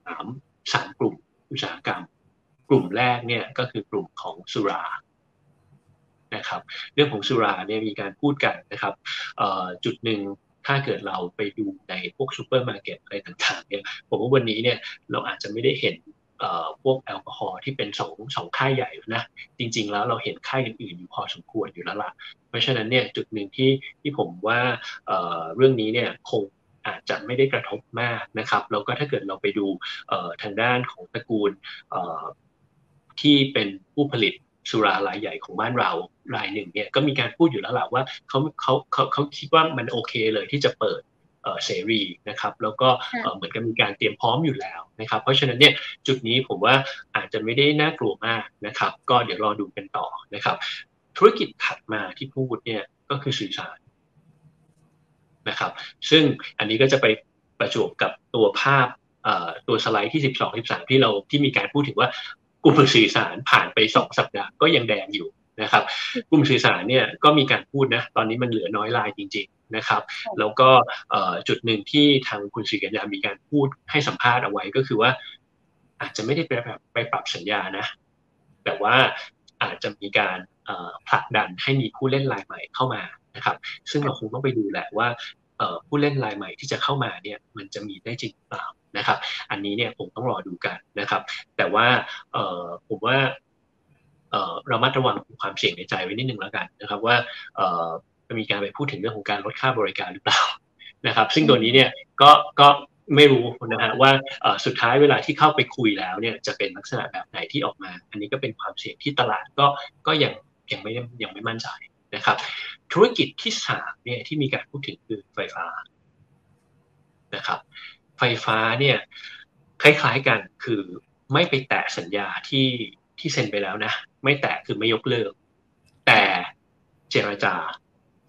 3กลุ่มอุตสาหกรรมกลุ่มแรกเนี่ยก็คือกลุ่มของสุรานะครับเรื่องของสุราเนี่ยมีการพูดกันนะครับจุดหนึ่งถ้าเกิดเราไปดูในพวกซูเปอร์มาร์เก็ตอะไรต่างๆเนี่ยผมว่าวันนี้เนี่ยเราอาจจะไม่ได้เห็นพวกแอลกอฮอล์ที่เป็นสองค่ายใหญ่นะจริงๆแล้วเราเห็นค่ายอื่นๆอยู่พอสมควรอยู่แล้วล่ะเพราะฉะนั้นเนี่ยจุดหนึ่งที่ผมว่าเรื่องนี้เนี่ยคงอาจจะไม่ได้กระทบมากนะครับแล้วก็ถ้าเกิดเราไปดูทางด้านของตระกูลที่เป็นผู้ผลิตสุรารายใหญ่ของบ้านเรารายหนึ่งเนี่ยก็มีการพูดอยู่แล้วแหละว่าเขาคิดว่ามันโอเคเลยที่จะเปิดเสรีนะครับแล้วก็เหมือนกับมีการเตรียมพร้อมอยู่แล้วนะครับเพราะฉะนั้นเนี่ยจุดนี้ผมว่าอาจจะไม่ได้น่ากลัวมากนะครับก็เดี๋ยวรอดูกันต่อนะครับธุรกิจถัดมาที่พูดเนี่ยก็คือสื่อสารนะครับซึ่งอันนี้ก็จะไปประจวบกับตัวภาพตัวสไลด์ที่12-13ที่มีการพูดถึงว่ากลุ่มสื่อสารผ่านไป2สัปดาห์ก็ยังแดงอยู่นะครับกลุ่มสื่อสารเนี่ยก็มีการพูดนะตอนนี้มันเหลือน้อยรายจริงๆนะครับแล้วก็จุดหนึ่งที่ทางคุณสิริกัญญามีการพูดให้สัมภาษณ์เอาไว้ก็คือว่าอาจจะไม่ได้ไปปรับสัญญานะแต่ว่าอาจจะมีการผลักดันให้มีผู้เล่นรายใหม่เข้ามานะครับซึ่งเราคงต้องไปดูแหละว่าผู้เล่นรายใหม่ที่จะเข้ามาเนี่ยมันจะมีได้จริงหรือเปล่านะครับอันนี้เนี่ยผมต้องรอดูกันนะครับแต่ว่าผมว่าระมัดระวังความเสี่ยงในใจไว้นิดนึงแล้วกันนะครับว่าจะมีการไปพูดถึงเรื่องของการลดค่าบริการหรือเปล่านะครับซึ่งตัวนี้เนี่ยก็ไม่รู้นะฮะว่าสุดท้ายเวลาที่เข้าไปคุยแล้วเนี่ยจะเป็นลักษณะแบบไหนที่ออกมาอันนี้ก็เป็นความเสี่ยงที่ตลาดก็ยังไม่มั่นใจนะครับธุรกิจที่3เนี่ยที่มีการพูดถึงคือไฟฟ้านะครับไฟฟ้าเนี่ยคล้ายๆกันคือไม่ไปแตะสัญญาที่เซ็นไปแล้วนะไม่แตะคือไม่ยกเลิกแต่เจรจา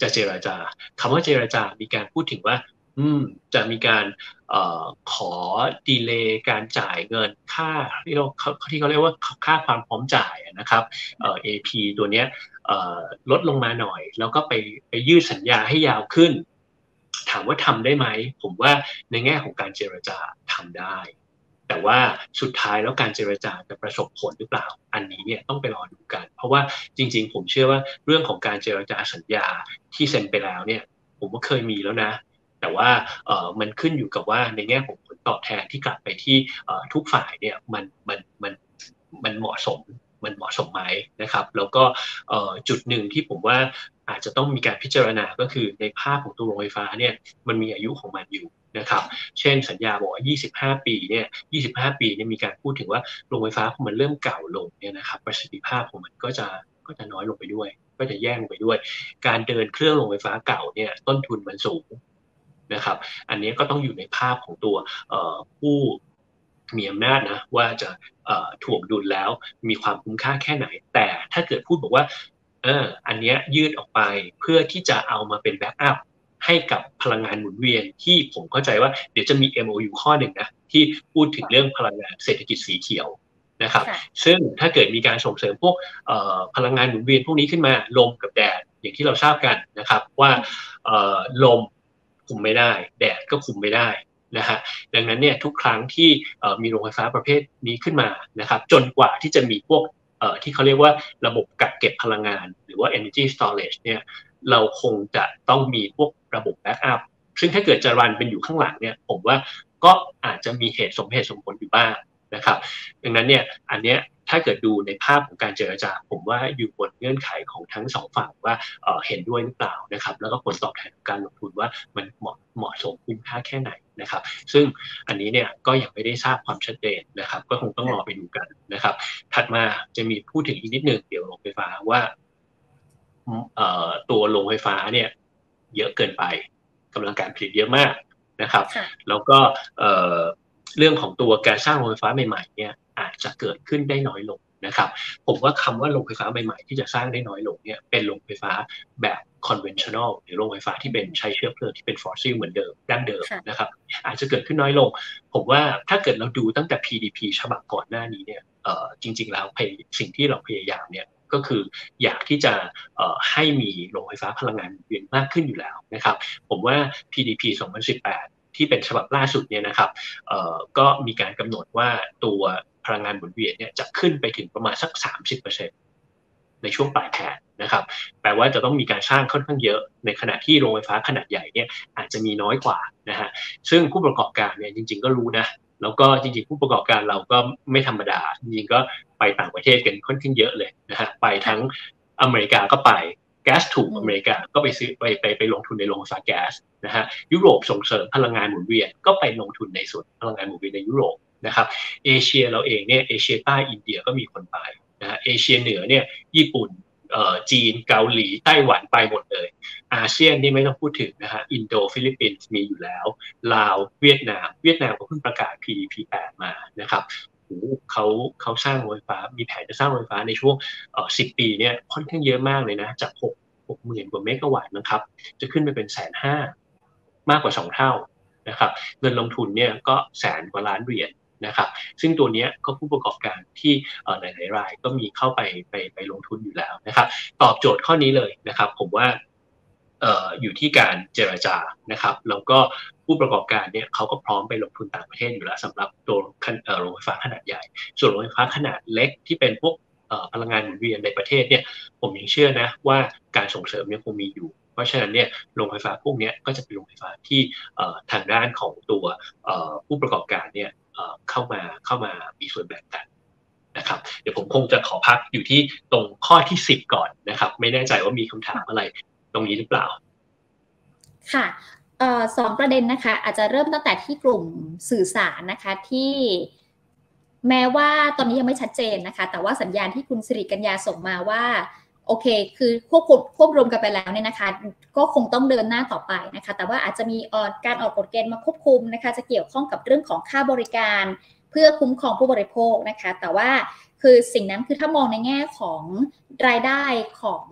จะเจรจาคำว่าเจรจามีการพูดถึงว่าจะมีการขอดีเลย์การจ่ายเงินค่าที่เขาเรียกว่าค่าความพร้อมจ่ายนะครับAP ตัวเนี้ยลดลงมาหน่อยแล้วก็ไปยืดสัญญาให้ยาวขึ้นถามว่าทำได้ไหมผมว่าในแง่ของการเจรจาทำได้แต่ว่าสุดท้ายแล้วการเจรจาจะประสบผลหรือเปล่าอันนี้เนี่ยต้องไปรอดูกันเพราะว่าจริงๆผมเชื่อว่าเรื่องของการเจรจาสัญญาที่เซ็นไปแล้วเนี่ยผมก็เคยมีแล้วนะแต่ว่ามันขึ้นอยู่กับว่าในแง่ของผลตอบแทนที่กลับไปที่ทุกฝ่ายเนี่ยมันเหมาะสมไหมนะครับแล้วก็จุดหนึ่งที่ผมว่าอาจจะต้องมีการพิจารณาก็คือในภาพของตัวโรงไฟฟ้าเนี่ยมันมีอายุของมันอยู่นะครับเช่นสัญญาบอกว่า25 ปีเนี่ย25 ปีเนี่ยมีการพูดถึงว่าโรงไฟฟ้าพอมันเริ่มเก่าลงเนี่ยนะครับประสิทธิภาพของมันก็จะน้อยลงไปด้วยก็จะแย่งไปด้วยการเดินเครื่องโรงไฟฟ้าเก่าเนี่ยต้นทุนมันสูงนะครับอันนี้ก็ต้องอยู่ในภาพของตัวผู้มีอำนาจนะว่าจะถ่วงดุลแล้วมีความคุ้มค่าแค่ไหนแต่ถ้าเกิดพูดบอกว่าอันนี้ยืดออกไปเพื่อที่จะเอามาเป็นแบ็กอัพให้กับพลังงานหมุนเวียนที่ผมเข้าใจว่าเดี๋ยวจะมี MOU ข้อหนึ่งนะที่พูดถึงเรื่องพลังงานเศรษฐกิจสีเขียวนะครับซึ่งถ้าเกิดมีการส่งเสริมพวกพลังงานหมุนเวียนพวกนี้ขึ้นมาลมกับแดดอย่างที่เราทราบกันนะครับว่าลมคุมไม่ได้แดดก็คุมไม่ได้นะฮะดังนั้นเนี่ยทุกครั้งที่มีโรงไฟฟ้าประเภทนี้ขึ้นมานะครับจนกว่าที่จะมีพวกที่เขาเรียกว่าระบบกักเก็บพลังงานหรือว่า energy storage เนี่ยเราคงจะต้องมีพวกระบบ backup ซึ่งถ้าเกิดจะรันเป็นอยู่ข้างหลังเนี่ยผมว่าก็อาจจะมีเหตุสมผลอยู่บ้างนะครับดังนั้นเนี่ยอันเนี้ยถ้าเกิดดูในภาพของการเจรจาผมว่าอยู่บนเงื่อนไขของทั้งสองฝั่งว่าเห็นด้วยหรือเปล่านะครับแล้วก็ผลตอบแทนของการลงทุนว่ามันเหมาะสมคุ้มค่าแค่ไหนนะครับซึ่งอันนี้เนี่ยก็ยังไม่ได้ทราบความชัดเจนนะครับก็คงต้องรอไปดูกันนะครับถัดมาจะมีพูดถึงอีกนิดนึงเกี่ยวกับโรงไฟฟ้าว่าตัวโรงไฟฟ้าเนี่ยเยอะเกินไปกำลังการผลิตเยอะมากนะครับแล้วก็เรื่องของตัวการสร้างโรงไฟฟ้าใหม่ๆเนี่ยอาจจะเกิดขึ้นได้น้อยลงนะครับผมว่าคำว่าโรงไฟฟ้าใหม่ๆที่จะสร้างได้น้อยลงเนี่ยเป็นโรงไฟฟ้าแบบ conventional หรือโรงไฟฟ้าที่เป็นใช้เชื้อเพลิงที่เป็นฟอสซิลเหมือนเดิมดั้งเดิมนะครับอาจจะเกิดขึ้นน้อยลงผมว่าถ้าเกิดเราดูตั้งแต่ PDP ฉบับก่อนหน้านี้เนี่ยจริงๆแล้วสิ่งที่เราพยายามเนี่ยก็คืออยากที่จะให้มีโรงไฟฟ้าพลังงานหมุนเวียนมากขึ้นอยู่แล้วนะครับผมว่า PDP 2018ที่เป็นฉบับล่าสุดเนี่ยนะครับก็มีการกำหนดว่าตัวพลังงานหมุนเวียนเนี่ยจะขึ้นไปถึงประมาณสัก 30% ในช่วงปลายแผนนะครับแปลว่าจะต้องมีการสร้างค่อนข้างเยอะในขณะที่โรงไฟฟ้าขนาดใหญ่เนี่ยอาจจะมีน้อยกว่านะฮะซึ่งผู้ประกอบการเนี่ยจริงๆก็รู้นะแล้วก็จริงๆผู้ประกอบการเราก็ไม่ธรรมดาจริงๆก็ไปต่างประเทศกันค่อนข้างเยอะเลยนะฮะไปทั้งอเมริกาก็ไปแก๊สถูกอเมริกาก็ไปซื้อไปลงทุนในโรงไฟฟ้าแก๊สนะฮะยุโรปส่งเสริมพลังงานหมุนเวียนก็ไปลงทุนในส่วนพลังงานหมุนเวียนในยุโรปนะครับเอเชียเราเองเนี่ยเอเชียใต้อินเดียก็มีคนไปนะฮะเอเชียเหนือเนี่ยญี่ปุ่นจีนเกาหลีไต้หวันไปหมดเลยอาเซียนนี่ไม่ต้องพูดถึงนะฮะอินโดฟิลิปปินส์มีอยู่แล้วลาวเวียดนามก็เพิ่งประกาศ PDP 8มานะครับเขาสร้างโรงไฟฟ้ามีแผนจะสร้างโรงไฟฟ้าในช่วง10 ปีเนี่ยค่อนข้างเยอะมากเลยนะจาก60,000 กว่าเมกะวัตต์นะครับจะขึ้นไปเป็น150,000มากกว่า2 เท่านะครับเงินลงทุนเนี่ยก็100,000 กว่าล้านเหรียญนะครับซึ่งตัวนี้ก็ผู้ประกอบการที่หลายๆรายก็มีเข้าไปลงทุนอยู่แล้วนะครับตอบโจทย์ข้อนี้เลยนะครับผมว่าอยู่ที่การเจรจานะครับแล้วก็ผู้ประกอบการเนี่ยเขาก็พร้อมไปลงทุนต่างประเทศอยู่แล้วสำหรับตัวโรงไฟฟ้าขนาดใหญ่ส่วนโรงไฟฟ้าขนาดเล็กที่เป็นพวกพลังงานหมุนเวียนในประเทศเนี่ยผมยังเชื่อนะว่าการส่งเสริมยังคงมีอยู่เพราะฉะนั้นเนี่ยโรงไฟฟ้าพวกนี้ก็จะเป็นโรงไฟฟ้าที่ทางด้านของตัวผู้ประกอบการเนี่ยเข้ามามีส่วนแบ่งกันนะครับเดี๋ยวผมคงจะขอพักอยู่ที่ตรงข้อที่10ก่อนนะครับไม่แน่ใจว่ามีคำถามอะไรตรงนี้หรือเปล่าค่ะ2 ประเด็นนะคะอาจจะเริ่มตั้งแต่ที่กลุ่มสื่อสารนะคะที่แม้ว่าตอนนี้ยังไม่ชัดเจนนะคะแต่ว่าสัญญาณที่คุณสิริกัญญาส่งมาว่าโอเคคือควบรวมกันไปแล้วเนี่ยนะคะก็คงต้องเดินหน้าต่อไปนะคะแต่ว่าอาจจะมีการออกกฎเกณฑ์มาควบคุมนะคะจะเกี่ยวข้องกับเรื่องของค่าบริการเพื่อคุ้มครองผู้บริโภคนะคะแต่ว่าคือสิ่งนั้นคือถ้ามองในแง่ของรายได้ของ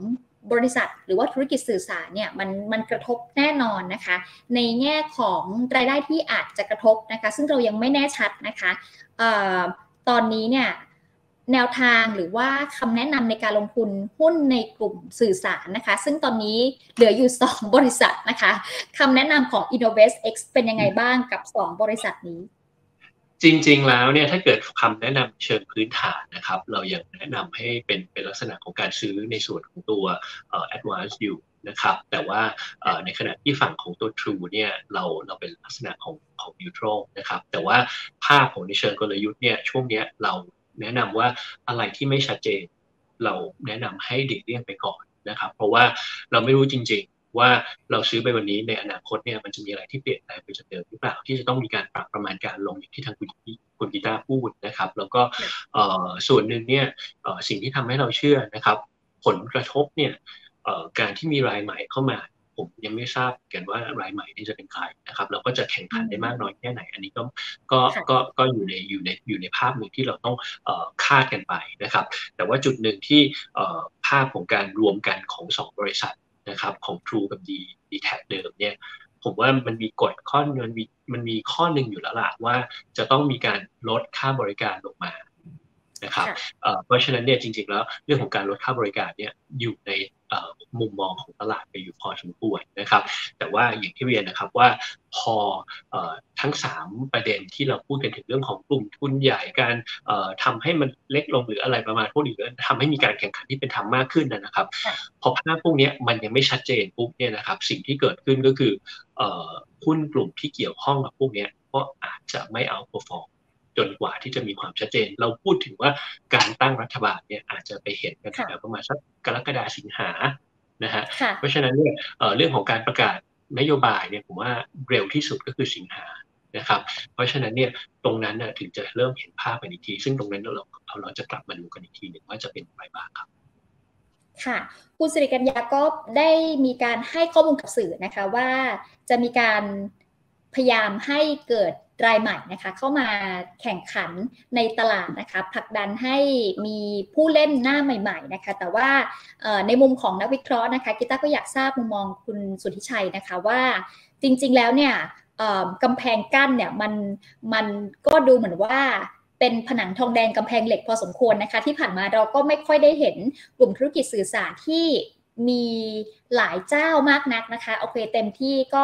บริษัทหรือว่าธุรกิจสื่อสารเนี่ยมันกระทบแน่นอนนะคะในแง่ของรายได้ที่อาจจะกระทบนะคะซึ่งเรายังไม่แน่ชัดนะคะตอนนี้เนี่ยแนวทางหรือว่าคำแนะนำในการลงทุนหุ้นในกลุ่มสื่อสารนะคะซึ่งตอนนี้เหลืออยู่2บริษัทนะคะคำแนะนำของ InnovestX เป็นยังไงบ้างกับ2บริษัทนี้จริงๆแล้วเนี่ยถ้าเกิดคำแนะนำเชิงพื้นฐานนะครับเรายังแนะนำให้เป็นลักษณะของการซื้อในส่วนของตัวadvance อยู่นะครับแต่ว่าในขณะที่ฝั่งของตัว True เนี่ยเราเป็นลักษณะของ neutral นะครับแต่ว่าภาพของในเชิงกลยุทธ์เนี่ยช่วงเนี้ยเราแนะนำว่าอะไรที่ไม่ชัดเจนเราแนะนำให้หลีกเลี่ยงไปก่อนนะครับเพราะว่าเราไม่รู้จริงๆว่าเราซื้อไปวันนี้ในอนาคตเนี่ยมันจะมีอะไรที่เปลี่ยนแปลงไปจากเดิมหรือเปล่าที่จะต้องมีการปรับประมาณการลงอย่างที่ทางคุณกีตาร์พูดนะครับแล้วก็ส่วนหนึ่งเนี่ยสิ่งที่ทำให้เราเชื่อนะครับผลกระทบเนี่ยการที่มีรายใหม่เข้ามาผมยังไม่ทราบกันว่ารายใหม่นี่จะเป็นใครนะครับเราก็จะแข่งขันได้มากน้อยแค่ไหนอันนี้ก็อยู่ในภาพหนึ่งที่เราต้องคาดกันไปนะครับแต่ว่าจุดหนึ่งที่ภาพของการรวมกันของ2บริษัทนะครับของ True กับ D-Tag เดิมเนี่ยผมว่ามันมีกฎข้อมันมีข้อหนึ่งอยู่แล้วล่ะว่าจะต้องมีการลดค่าบริการลงมานะครับเพราะฉะนั้นเนี่ยจริงๆแล้วเรื่องของการลดค่าบริการเนี่ยอยู่ในมุมมองของตลาดไปอยู่พอสมควรนะครับแต่ว่าอย่างที่เรียนนะครับว่าพอทั้ง3ประเด็นที่เราพูดกันถึงเรื่องของกลุ่มทุนใหญ่การทำให้มันเล็กลงหรืออะไรประมาณพวกนี้ทำให้มีการแข่งขันที่เป็นธรรมมากขึ้นนะครับพอภาพพวกนี้มันยังไม่ชัดเจนปุ๊บเนี่ยนะครับสิ่งที่เกิดขึ้นก็คือหุ้นกลุ่มที่เกี่ยวข้องกับพวกนี้ก็อาจจะไม่เอาperformจนกว่าที่จะมีความชัดเจนเราพูดถึงว่าการตั้งรัฐบาลเนี่ยอาจจะไปเห็นกันแบบประมาณสักกรกฎาคมสิงหานะฮะเพราะฉะนั้นเนี่ยเรื่องของการประกาศนโยบายเนี่ยผมว่าเร็วที่สุดก็คือสิงหานะครับเพราะฉะนั้นเนี่ยตรงนั้นถึงจะเริ่มเห็นภาพกันอีกทีซึ่งตรงนั้นเราจะกลับมาดูกันอีกทีหนึ่งว่าจะเป็นอะไรบ้างครับค่ะคุณสิริกัญญาก็ได้มีการให้ข้อมูลกับสื่อนะคะว่าจะมีการพยายามให้เกิดรายใหม่นะคะเข้ามาแข่งขันในตลาดนะคะผลักดันให้มีผู้เล่นหน้าใหม่ๆนะคะแต่ว่าในมุมของนักวิเคราะห์นะคะกีตาร์ก็อยากทราบมุมมองคุณสุทธิชัยนะคะว่าจริงๆแล้วเนี่ยกำแพงกั้นเนี่ยมันก็ดูเหมือนว่าเป็นผนังทองแดงกำแพงเหล็กพอสมควรนะคะที่ผ่านมาเราก็ไม่ค่อยได้เห็นกลุ่มธุรกิจสื่อสารที่มีหลายเจ้ามากนักนะคะโอเคเต็มที่ก็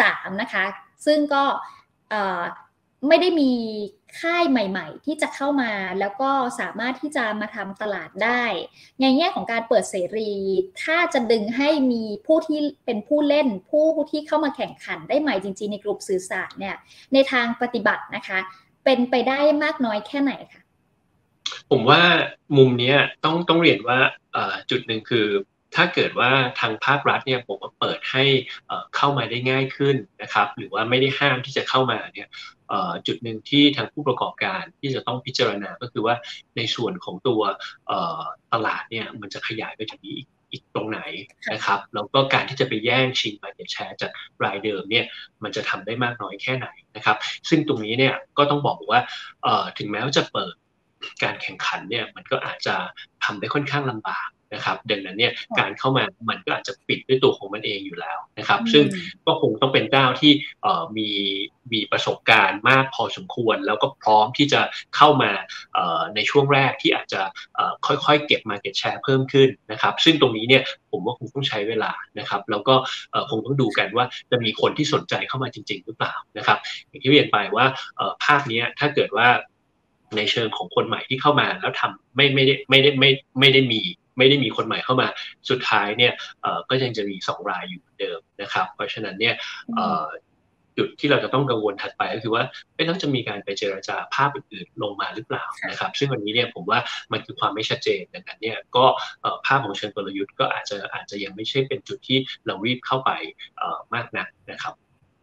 3นะคะซึ่งก็ไม่ได้มีค่ายใหม่ๆที่จะเข้ามาแล้วก็สามารถที่จะมาทำตลาดได้ในแง่ของการเปิดเสรีถ้าจะดึงให้มีผู้ที่เป็นผู้เล่นผู้ที่เข้ามาแข่งขันได้ใหม่จริงๆในกลุ่มสื่อสารเนี่ยในทางปฏิบัตินะคะเป็นไปได้มากน้อยแค่ไหนคะผมว่ามุมนี้ต้องเรียนว่าจุดหนึ่งคือถ้าเกิดว่าทางภาครัฐเนี่ยผมว่าเปิดให้เข้ามาได้ง่ายขึ้นนะครับหรือว่าไม่ได้ห้ามที่จะเข้ามาเนี่ยจุดหนึ่งที่ทางผู้ประกอบการที่จะต้องพิจารณาก็คือว่าในส่วนของตัวตลาดเนี่ยมันจะขยายไปจากนี้อีกตรงไหนนะครับแล้วก็การที่จะไปแย่งชิง market share จากรายเดิมเนี่ยมันจะทำได้มากน้อยแค่ไหนนะครับซึ่งตรงนี้เนี่ยก็ต้องบอกว่าถึงแม้ว่าจะเปิดการแข่งขันเนี่ยมันก็อาจจะทำได้ค่อนข้างลำบากนะครับดังนั้นเนี่ยการเข้ามามันก็อาจจะปิดด้วยตัวของมันเองอยู่แล้วนะครับซึ่งก็คงต้องเป็นเจ้าที่มีประสบการณ์มากพอสมควรแล้วก็พร้อมที่จะเข้ามาในช่วงแรกที่อาจจะค่อยๆเก็บ market share เพิ่มขึ้นนะครับซึ่งตรงนี้เนี่ยผมว่าคงต้องใช้เวลานะครับแล้วก็คงต้องดูกันว่าจะมีคนที่สนใจเข้ามาจริงๆหรือเปล่านะครับอย่างที่เรียนไปว่าภาคนี้ถ้าเกิดว่าในเชิงของคนใหม่ที่เข้ามาแล้วทำไม่ได้มีคนใหม่เข้ามาสุดท้ายเนี่ยก็ยังจะมี2รายอยู่เหมือนเดิมนะครับเพราะฉะนั้นเนี่ยจุดที่เราจะต้องกังวลถัดไปก็คือว่าต้องจะมีการไปเจรจาภาพอื่นๆลงมาหรือเปล่านะครับซึ่งวันนี้เนี่ยผมว่ามันคือความไม่ชัดเจนดังนั้นเนี่ยก็ภาพของเชิงกลยุทธ์ก็อาจจะยังไม่ใช่เป็นจุดที่เรารีบเข้าไปมากนักนะครับ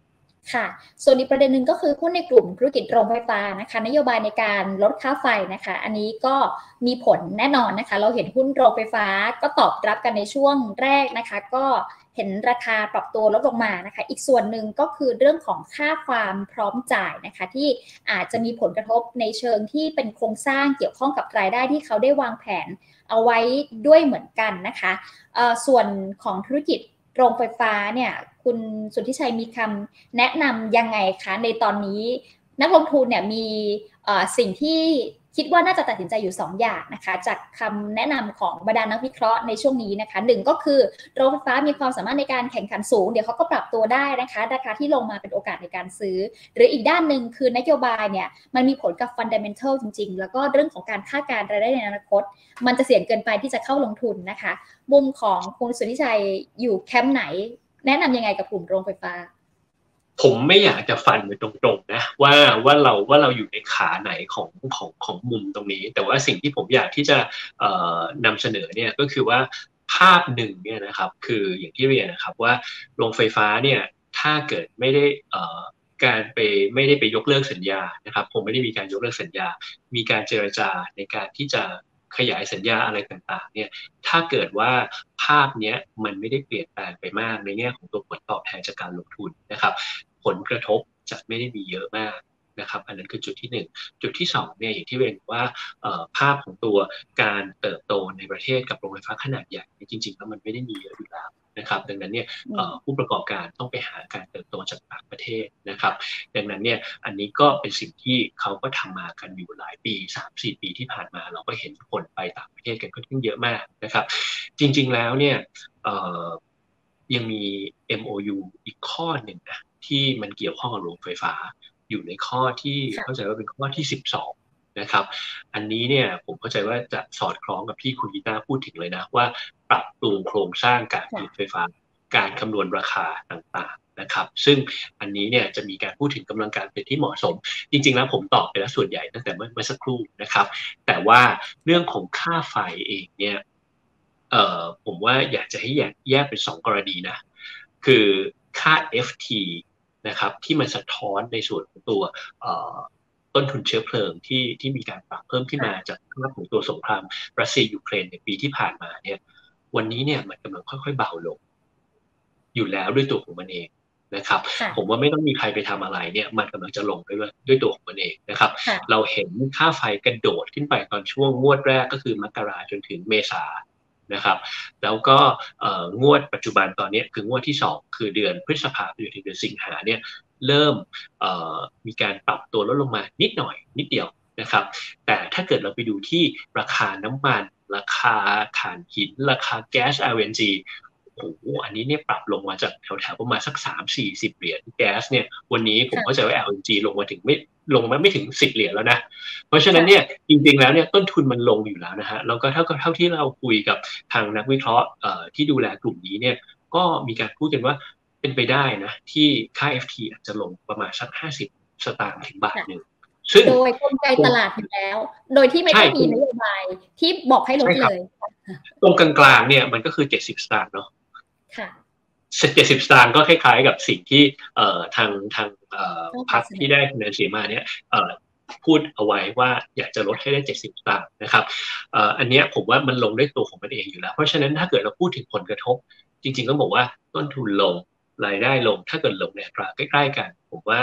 ค่ะส่วนอีกประเด็นหนึ่งก็คือหุ้นในกลุ่มธุรกิจโรงไฟฟ้านะคะนโยบายในการลดค่าไฟนะคะอันนี้ก็มีผลแน่นอนนะคะเราเห็นหุ้นโรงไฟฟ้าก็ตอบรับกันในช่วงแรกนะคะก็เห็นราคาปรับตัวลดลงมานะคะอีกส่วนหนึ่งก็คือเรื่องของค่าความพร้อมจ่ายนะคะที่อาจจะมีผลกระทบในเชิงที่เป็นโครงสร้างเกี่ยวข้องกับรายได้ที่เขาได้วางแผนเอาไว้ด้วยเหมือนกันนะคะส่วนของธุรกิจโรงไฟฟ้าเนี่ยคุณสุทธิชัยมีคำแนะนำยังไงคะในตอนนี้นักลงทุนเนี่ยมีสิ่งที่คิดว่าน่าจะตัดสินใจอยู่2อย่างนะคะจากคำแนะนำของบรรดานักวิเคราะห์ในช่วงนี้นะคะหนึ่งก็คือโรงไฟฟ้ามีความสามารถในการแข่งขันสูงเดี๋ยวเขาก็ปรับตัวได้นะคะราคาที่ลงมาเป็นโอกาสในการซื้อหรืออีกด้านหนึ่งคือนโยบายเนี่ยมันมีผลกับ fundamental จริงๆแล้วก็เรื่องของการคาดการณ์รายได้ในอนาคตมันจะเสี่ยงเกินไปที่จะเข้าลงทุนนะคะมุมของคุณสุทธิชัยอยู่แคมป์ไหนแนะนำยังไงกับกลุ่มโรงไฟฟ้าผมไม่อยากจะฟันไปตรงๆนะว่าเราอยู่ในขาไหนของมุมตรงนี้แต่ว่าสิ่งที่ผมอยากที่จะนำเสนอเนี่ยก็คือว่าภาพหนึ่งเนี่ยนะครับคืออย่างที่เรียนนะครับว่าโรงไฟฟ้าเนี่ยถ้าเกิดไม่ได้ไม่ได้ไปยกเลิกสัญญานะครับผมไม่ได้มีการยกเลิกสัญญามีการเจรจาในการที่จะขยายสัญญาอะไรต่างๆเนี่ยถ้าเกิดว่าภาพเนี้ยมันไม่ได้เปลี่ยนแปลงไปมากในแง่ของตัวผลตอบแทนจากการลงทุนนะครับผลกระทบจะไม่ได้มีเยอะมากนะครับอันนั้นคือจุดที่1จุดที่2เนี่ยอย่างที่เรียนว่าภาพของตัวการเติบโตในประเทศกับโรงไฟฟ้าขนาดใหญ่จริงๆแล้วมันไม่ได้มีเยอะอยู่แล้วนะครับดังนั้นเนี่ยผู้ประกอบการต้องไปหาการเติบโตจากต่างประเทศนะครับดังนั้นเนี่ยอันนี้ก็เป็นสิ่งที่เขาก็ทำมากันอยู่หลายปี 3-4 ปีที่ผ่านมาเราก็เห็นคนไปต่างประเทศกันค่อนข้างเยอะมากนะครับจริงๆแล้วเนี่ยยังมี MOU อีกข้อหนึ่งนะที่มันเกี่ยวข้องกับโรงไฟฟ้าอยู่ในข้อที่เข้าใจว่าเป็นข้อที่12นะครับอันนี้เนี่ยผมเข้าใจว่าจะสอดคล้องกับที่คุณกีตาพูดถึงเลยนะว่าปรับปรุงโครงสร้างการผลิตไฟฟ้าการคำนวณราคาต่างๆนะครับซึ่งอันนี้เนี่ยจะมีการพูดถึงกำลังการผลิตที่เหมาะสมจริงๆแล้วผมตอบไปแล้วส่วนใหญ่ตั้งแต่เมื่อสักครู่นะครับแต่ว่าเรื่องของค่าไฟเองเนี่ยผมว่าอยากจะให้แยกเป็น2กรณีนะคือค่า FT นะครับที่มันสะท้อนในส่วนของตัวต้นทุนเชื้อเพลิงที่มีการปรับเพิ่มขึ้นมาจากภาพของตัวสงครามรัสเซียยูเครนในปีที่ผ่านมาเนี่ยวันนี้เนี่ยมันกำลังค่อยๆเบาลงอยู่แล้วด้วยตัวของมันเองนะครับผมว่าไม่ต้องมีใครไปทำอะไรเนี่ยมันกำลังจะลงด้วยตัวของมันเองนะครับเราเห็นค่าไฟกระโดดขึ้นไปตอนช่วงงวดแรกก็คือมกราจนถึงเมษานะครับแล้วก็งวดปัจจุบันตอนนี้คืองวดที่2คือเดือนพฤษภาคมถึงเดือนสิงหาเนี่ยเริ่มมีการปรับตัวลดลงมานิดหน่อยนิดเดียวนะครับแต่ถ้าเกิดเราไปดูที่ราคาน้ำมันราคาถ่านหินราคาแก๊ส LNG โอ้โหอันนี้เนี่ยปรับลงมาจากแถวๆประมาณสัก3-40 เหรียญแก๊สเนี่ยวันนี้ผมเข้าใจว่า LNG ลงมาไม่ถึง10 เหรียญแล้วนะเพราะฉะนั้นเนี่ยจริงๆแล้วเนี่ยต้นทุนมันลงอยู่แล้วนะฮะแล้วก็เท่าที่เราคุยกับทางนักวิเคราะห์ที่ดูแลกลุ่มนี้เนี่ยก็มีการพูดกันว่าเป็นไปได้นะที่ค่า FT อาจจะลงประมาณสัก50 สตางค์ถึงบาทนึงซึ่งโดยกลไกตลาดอยู่แล้วโดยที่ไม่ต้องมีนโยบายที่บอกให้ลดเลยตรงกลางๆเนี่ยมันก็คือ70 สตางค์เนาะค่ะ 70 สตางค์ก็คล้ายๆกับสิ่งที่ทางพรรคที่ได้คะแนนเสียงมาเนี่ยพูดเอาไว้ว่าอยากจะลดให้ได้70 สตางค์นะครับอันนี้ผมว่ามันลงด้วยตัวของมันเองอยู่แล้วเพราะฉะนั้นถ้าเกิดเราพูดถึงผลกระทบจริงๆต้องบอกว่าต้นทุนลงรายได้ลงถ้าเกิดลงในอัตราใกล้ๆกันผมว่า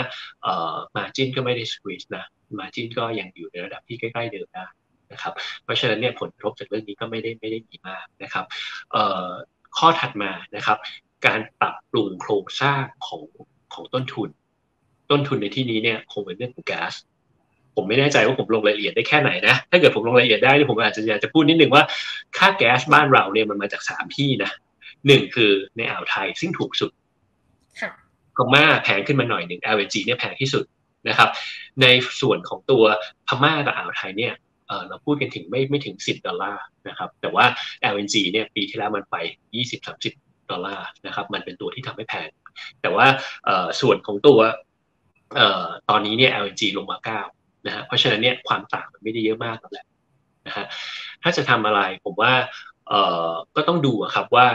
margin ก็ไม่ได้ squeeze นะ margin ก็ยังอยู่ในระดับที่ใกล้ๆเดิมได้นะครับเพราะฉะนั้นเนี่ยผลกระทบจากเรื่องนี้ก็ไม่ได้มีมากนะครับข้อถัดมานะครับการปรับปรุงโครงสร้างของต้นทุนในที่นี้เนี่ยคงเป็นเรื่องของแก๊สผมไม่แน่ใจว่าผมลงรายละเอียดได้แค่ไหนนะถ้าเกิดผมลงรายละเอียดได้ผมอาจจะอยากจะพูดนิดนึงว่าค่าแก๊สบ้านเราเนี่ยมันมาจาก3 ที่นะ1คือในอ่าวไทยซึ่งถูกสุดพม่าแพงขึ้นมาหน่อยหนึ่ง LNG เนี่ยแพงที่สุดนะครับในส่วนของตัวพม่ากับอ่าวไทยเนี่ยเราพูดกันถึงไม่ถึง$10นะครับแต่ว่า LNG เนี่ยปีที่แล้วมันไป$20-30นะครับมันเป็นตัวที่ทำให้แพงแต่ว่าส่วนของตัวตอนนี้เนี่ย LNG ลงมา9นะฮะเพราะฉะนั้นเนี่ยความต่างมันไม่ได้เยอะมากแล้วแหละนะฮะถ้าจะทำอะไรผมว่าก็ต้องดูครับว่า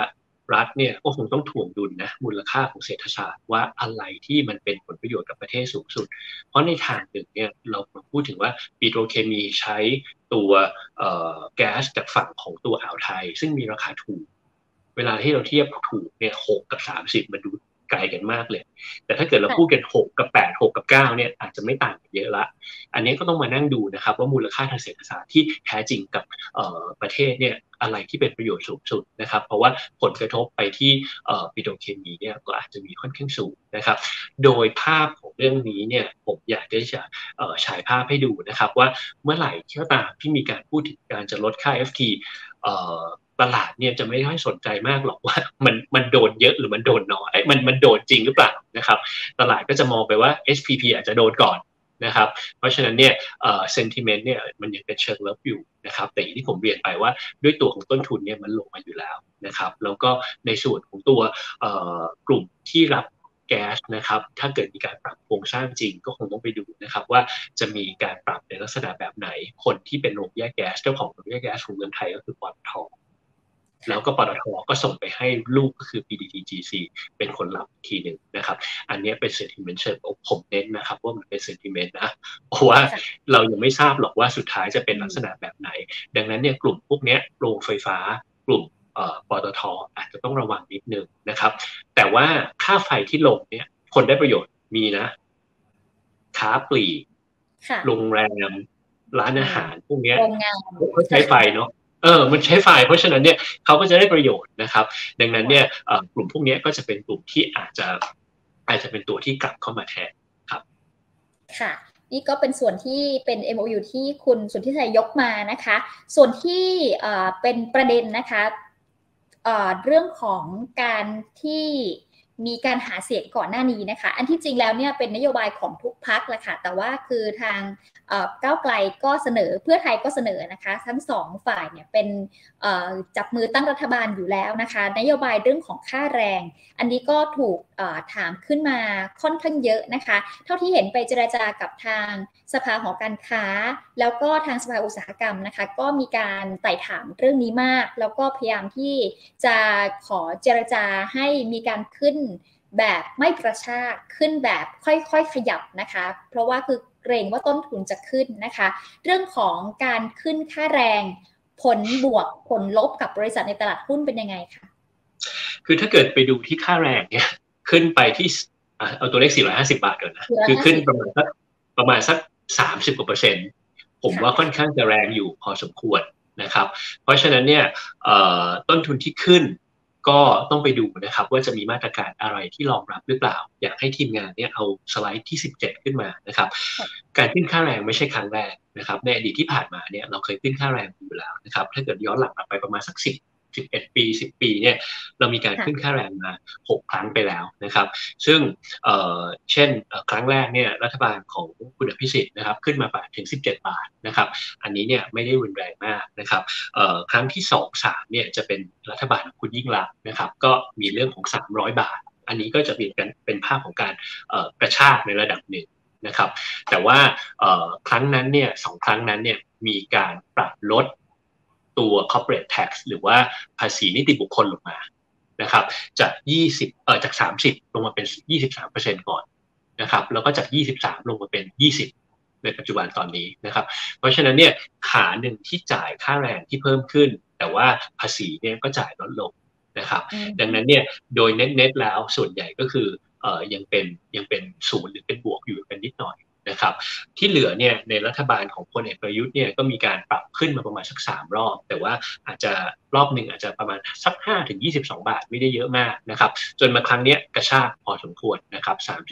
รัฐเนี่ยก็คงต้องถ่วงดุลนะมูลค่าของเศรษฐศาสตร์ว่าอะไรที่มันเป็นผลประโยชน์กับประเทศสูงสุดเพราะในทางหนึ่งเนี่ยเราพูดถึงว่าปิโตรเคมีใช้ตัวแก๊สจากฝั่งของตัวอ่าวไทยซึ่งมีราคาถูกเวลาที่เราเทียบถูกเนี่ย6 กับ 30มันดูไกลกันมากเลยแต่ถ้าเกิดเราพูดกัน6 กับ 8 6 กับ 9เนี่ยอาจจะไม่ต่างกันเยอะละอันนี้ก็ต้องมานั่งดูนะครับว่ามูลค่าทางเศรษฐศาสตร์ที่แท้จริงกับประเทศเนี่ยอะไรที่เป็นประโยชน์สูงสุดนะครับเพราะว่าผลกระทบไปที่ปิโตรเคมีเนี่ยก็อาจจะมีค่อนข้างสูงนะครับโดยภาพของเรื่องนี้เนี่ยผมอยากจะฉายภาพให้ดูนะครับว่าเมื่อไหร่ที่ตามที่มีการพูดถึงการจะลดค่า FT ตลาดเนี่ยจะไม่ค่อยสนใจมากหรอกว่ามันโดนเยอะหรือมันโดนน้อยมันโดนจริงหรือเปล่านะครับตลาดก็จะมองไปว่า SPP อาจจะโดนก่อนนะครับเพราะฉะนั้นเนี่ยsentiment เนี่ยมันยังเป็นเชิงลบอยู่นะครับแต่อย่างที่ผมเรียนไปว่าด้วยตัวของต้นทุนเนี่ยมันลงมาอยู่แล้วนะครับแล้วก็ในส่วนของตัวกลุ่มที่รับแก๊สนะครับถ้าเกิดมีการปรับโครงสร้างจริงก็คงต้องไปดูนะครับว่าจะมีการปรับในลักษณะแบบไหนคนที่เป็นโรงแยกแก๊สเจ้าของโรงแยกแก๊สของเมืองไทยก็คือปตท.แล้วก็ปตท.ก็ส่งไปให้ลูกก็คือ PTTGC เป็นคนรับอีกทีหนึ่งนะครับอันนี้เป็น sentiment เชิงผมเน้นนะครับว่ามันเป็น sentiment นะเพราะว่าเรายังไม่ทราบหรอกว่าสุดท้ายจะเป็นลักษณะแบบไหนดังนั้นเนี่ยกลุ่มพวกนี้โรงไฟฟ้ากลุ่มปตท.อาจจะต้องระวังนิดนึงนะครับแต่ว่าค่าไฟที่ลงเนี่ยคนได้ประโยชน์มีนะค้าปลีกโรงแรมร้านอาหารพวกนี้เขาใช้ไฟเนาะมันใช้ไฟเพราะฉะนั้นเนี่ยเขาก็จะได้ประโยชน์นะครับดังนั้นเนี่ยกลุ่มพวกนี้ก็จะเป็นกลุ่มที่อาจจะเป็นตัวที่กลับเข้ามาแทนครับค่ะนี่ก็เป็นส่วนที่เป็น MOU ที่คุณสุทธิชัยยกมานะคะส่วนที่เป็นประเด็นนะคะเรื่องของการที่มีการหาเสียงก่อนหน้านี้นะคะอันที่จริงแล้วเนี่ยเป็นนโยบายของทุกพรรคแหละค่ะแต่ว่าคือทางก้าวไกลก็เสนอเพื่อไทยก็เสนอนะคะทั้งสองฝ่ายเนี่ยเป็นจับมือตั้งรัฐบาลอยู่แล้วนะคะนโยบายเรื่องของค่าแรงอันนี้ก็ถูกถามขึ้นมาค่อนข้างเยอะนะคะเท่าที่เห็นไปเจรจากับทางสภาหอการค้าแล้วก็ทางสภาอุตสาหกรรมนะคะก็มีการไต่ถามเรื่องนี้มากแล้วก็พยายามที่จะขอเจรจาให้มีการขึ้นแบบไม่กระชากขึ้นแบบค่อยๆขยับนะคะเพราะว่าคือเกรงว่าต้นทุนจะขึ้นนะคะเรื่องของการขึ้นค่าแรงผลบวกผลลบกับบริษัทในตลาดหุ้นเป็นยังไงคะคือถ้าเกิดไปดูที่ค่าแรงเนี่ยขึ้นไปที่เอาตัวเลข450 บาทก่อนนะคือขึ้นประมาณสัก30 กว่า%ผมว่าค่อนข้างจะแรงอยู่พอสมควรนะครับเพราะฉะนั้นเนี่ยต้นทุนที่ขึ้นก็ต้องไปดูนะครับว่าจะมีมาตรการอะไรที่รองรับหรือเปล่าอยากให้ทีมงานเนี่ยเอาสไลด์ที่17ขึ้นมานะครับการขึ้นค่าแรงไม่ใช่ครั้งแรกนะครับในอดีตที่ผ่านมาเนี่ยเราเคยขึ้นค่าแรงอยู่แล้วนะครับถ้าเกิดย้อนหลังไปประมาณสัก11 ปี10 ปีเนี่ยเรามีการขึ้นค่าแรงมา6 ครั้งไปแล้วนะครับซึ่งเช่นครั้งแรกเนี่ยรัฐบาลของคุณอภิสิทธิ์นะครับขึ้นมาถึง17 บาทนะครับอันนี้เนี่ยไม่ได้รุนแรงมากนะครับครั้งที่2 3เนี่ยจะเป็นรัฐบาลของคุณยิ่งลักษณ์นะครับก็มีเรื่องของ300 บาทอันนี้ก็จะเป็นภาพของการกระชากในระดับหนึ่งนะครับแต่ว่าครั้งนั้นเนี่ย2 ครั้งนั้นเนี่ยมีการปรับลดตัว corporate tax หรือว่าภาษีนิติบุคคลลงมานะครับจาก30ลงมาเป็น 23% ก่อนนะครับแล้วก็จาก23ลงมาเป็น20ในปัจจุบันตอนนี้นะครับเพราะฉะนั้นเนี่ยขาหนึ่งที่จ่ายค่าแรงที่เพิ่มขึ้นแต่ว่าภาษีเนี่ยก็จ่ายลดลงนะครับดังนั้นเนี่ยโดยเน็ตแล้วส่วนใหญ่ก็คือยังเป็นศูนย์หรือเป็นบวกอยู่กันนิดหน่อยนะครับที่เหลือเนี่ยในรัฐบาลของพลเอกประยุทธ์เนี่ยก็มีการปรับขึ้นมาประมาณสัก3 รอบแต่ว่าอาจจะรอบหนึ่งอาจจะประมาณสัก5 ถึง 22 บาทไม่ได้เยอะมากนะครับจนมาครั้งนี้กระชากพอสมควรนะครับ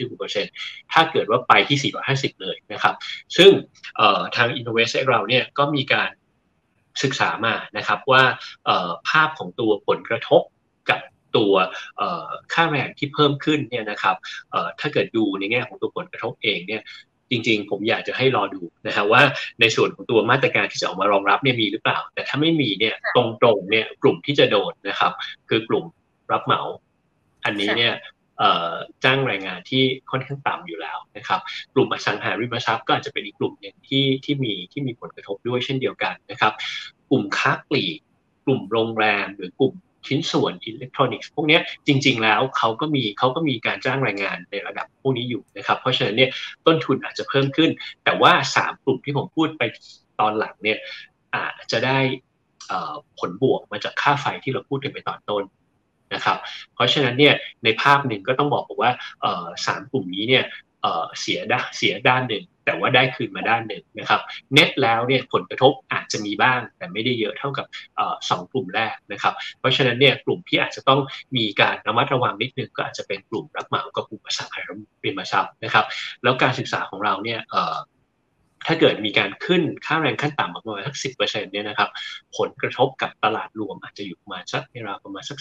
30% ถ้าเกิดว่าไปที่450เลยนะครับซึ่งทาง Innovest เราเนี่ยก็มีการศึกษามานะครับว่าภาพของตัวผลกระทบกับตัวค่าแรงที่เพิ่มขึ้นเนี่ยนะครับถ้าเกิดดูในแง่ของตัวผลกระทบเองเนี่ยจริงๆผมอยากจะให้รอดูนะครับว่าในส่วนของตัวมาตรการที่จะออกมารองรับเนี่ยมีหรือเปล่าแต่ถ้าไม่มีเนี่ยตรงๆเนี่ยกลุ่มที่จะโดนนะครับคือกลุ่มรับเหมาอันนี้เนี่ยจ้างแรงงานที่ค่อนข้างต่ำอยู่แล้วนะครับกลุ่มอสังหาริมทรัพย์ก็อาจจะเป็นอีกกลุ่มหนึ่งที่มีผลกระทบด้วยเช่นเดียวกันนะครับกลุ่มค้าปลีกกลุ่มโรงแรมหรือกลุ่มชิ้นส่วนอิเล็กทรอนิกส์พวกนี้จริงๆแล้วเขาก็มีการจ้างแรงงานในระดับพวกนี้อยู่นะครับเพราะฉะนั้นเนี่ยต้นทุนอาจจะเพิ่มขึ้นแต่ว่า3กลุ่มที่ผมพูดไปตอนหลังเนี่ยอาจจะได้ผลบวกมาจากค่าไฟที่เราพูดกันไปตอนต้นนะครับเพราะฉะนั้นเนี่ยในภาพหนึ่งก็ต้องบอกว่า3กลุ่มนี้เนี่ยเสียด้านหนึ่งแต่ว่าได้คืนมาด้านหนึ่งนะครับเน็ตแล้วเนี่ยผลกระทบอาจจะมีบ้างแต่ไม่ได้เยอะเท่ากับ2กลุ่มแรกนะครับเพราะฉะนั้นเนี่ยกลุ่มที่อาจจะต้องมีการระมัดระวังนิดนึงก็อาจจะเป็นกลุ่มรับเหมากับกลุ่มอสังหาริมทรัพย์นะครับแล้วการศึกษาของเราเนี่ยถ้าเกิดมีการขึ้นค่าแรงขั้นต่ำประมาณสัก 10% เนี่ยนะครับผลกระทบกับตลาดรวมอาจจะอยู่ประมาณสักในราวประมาณสัก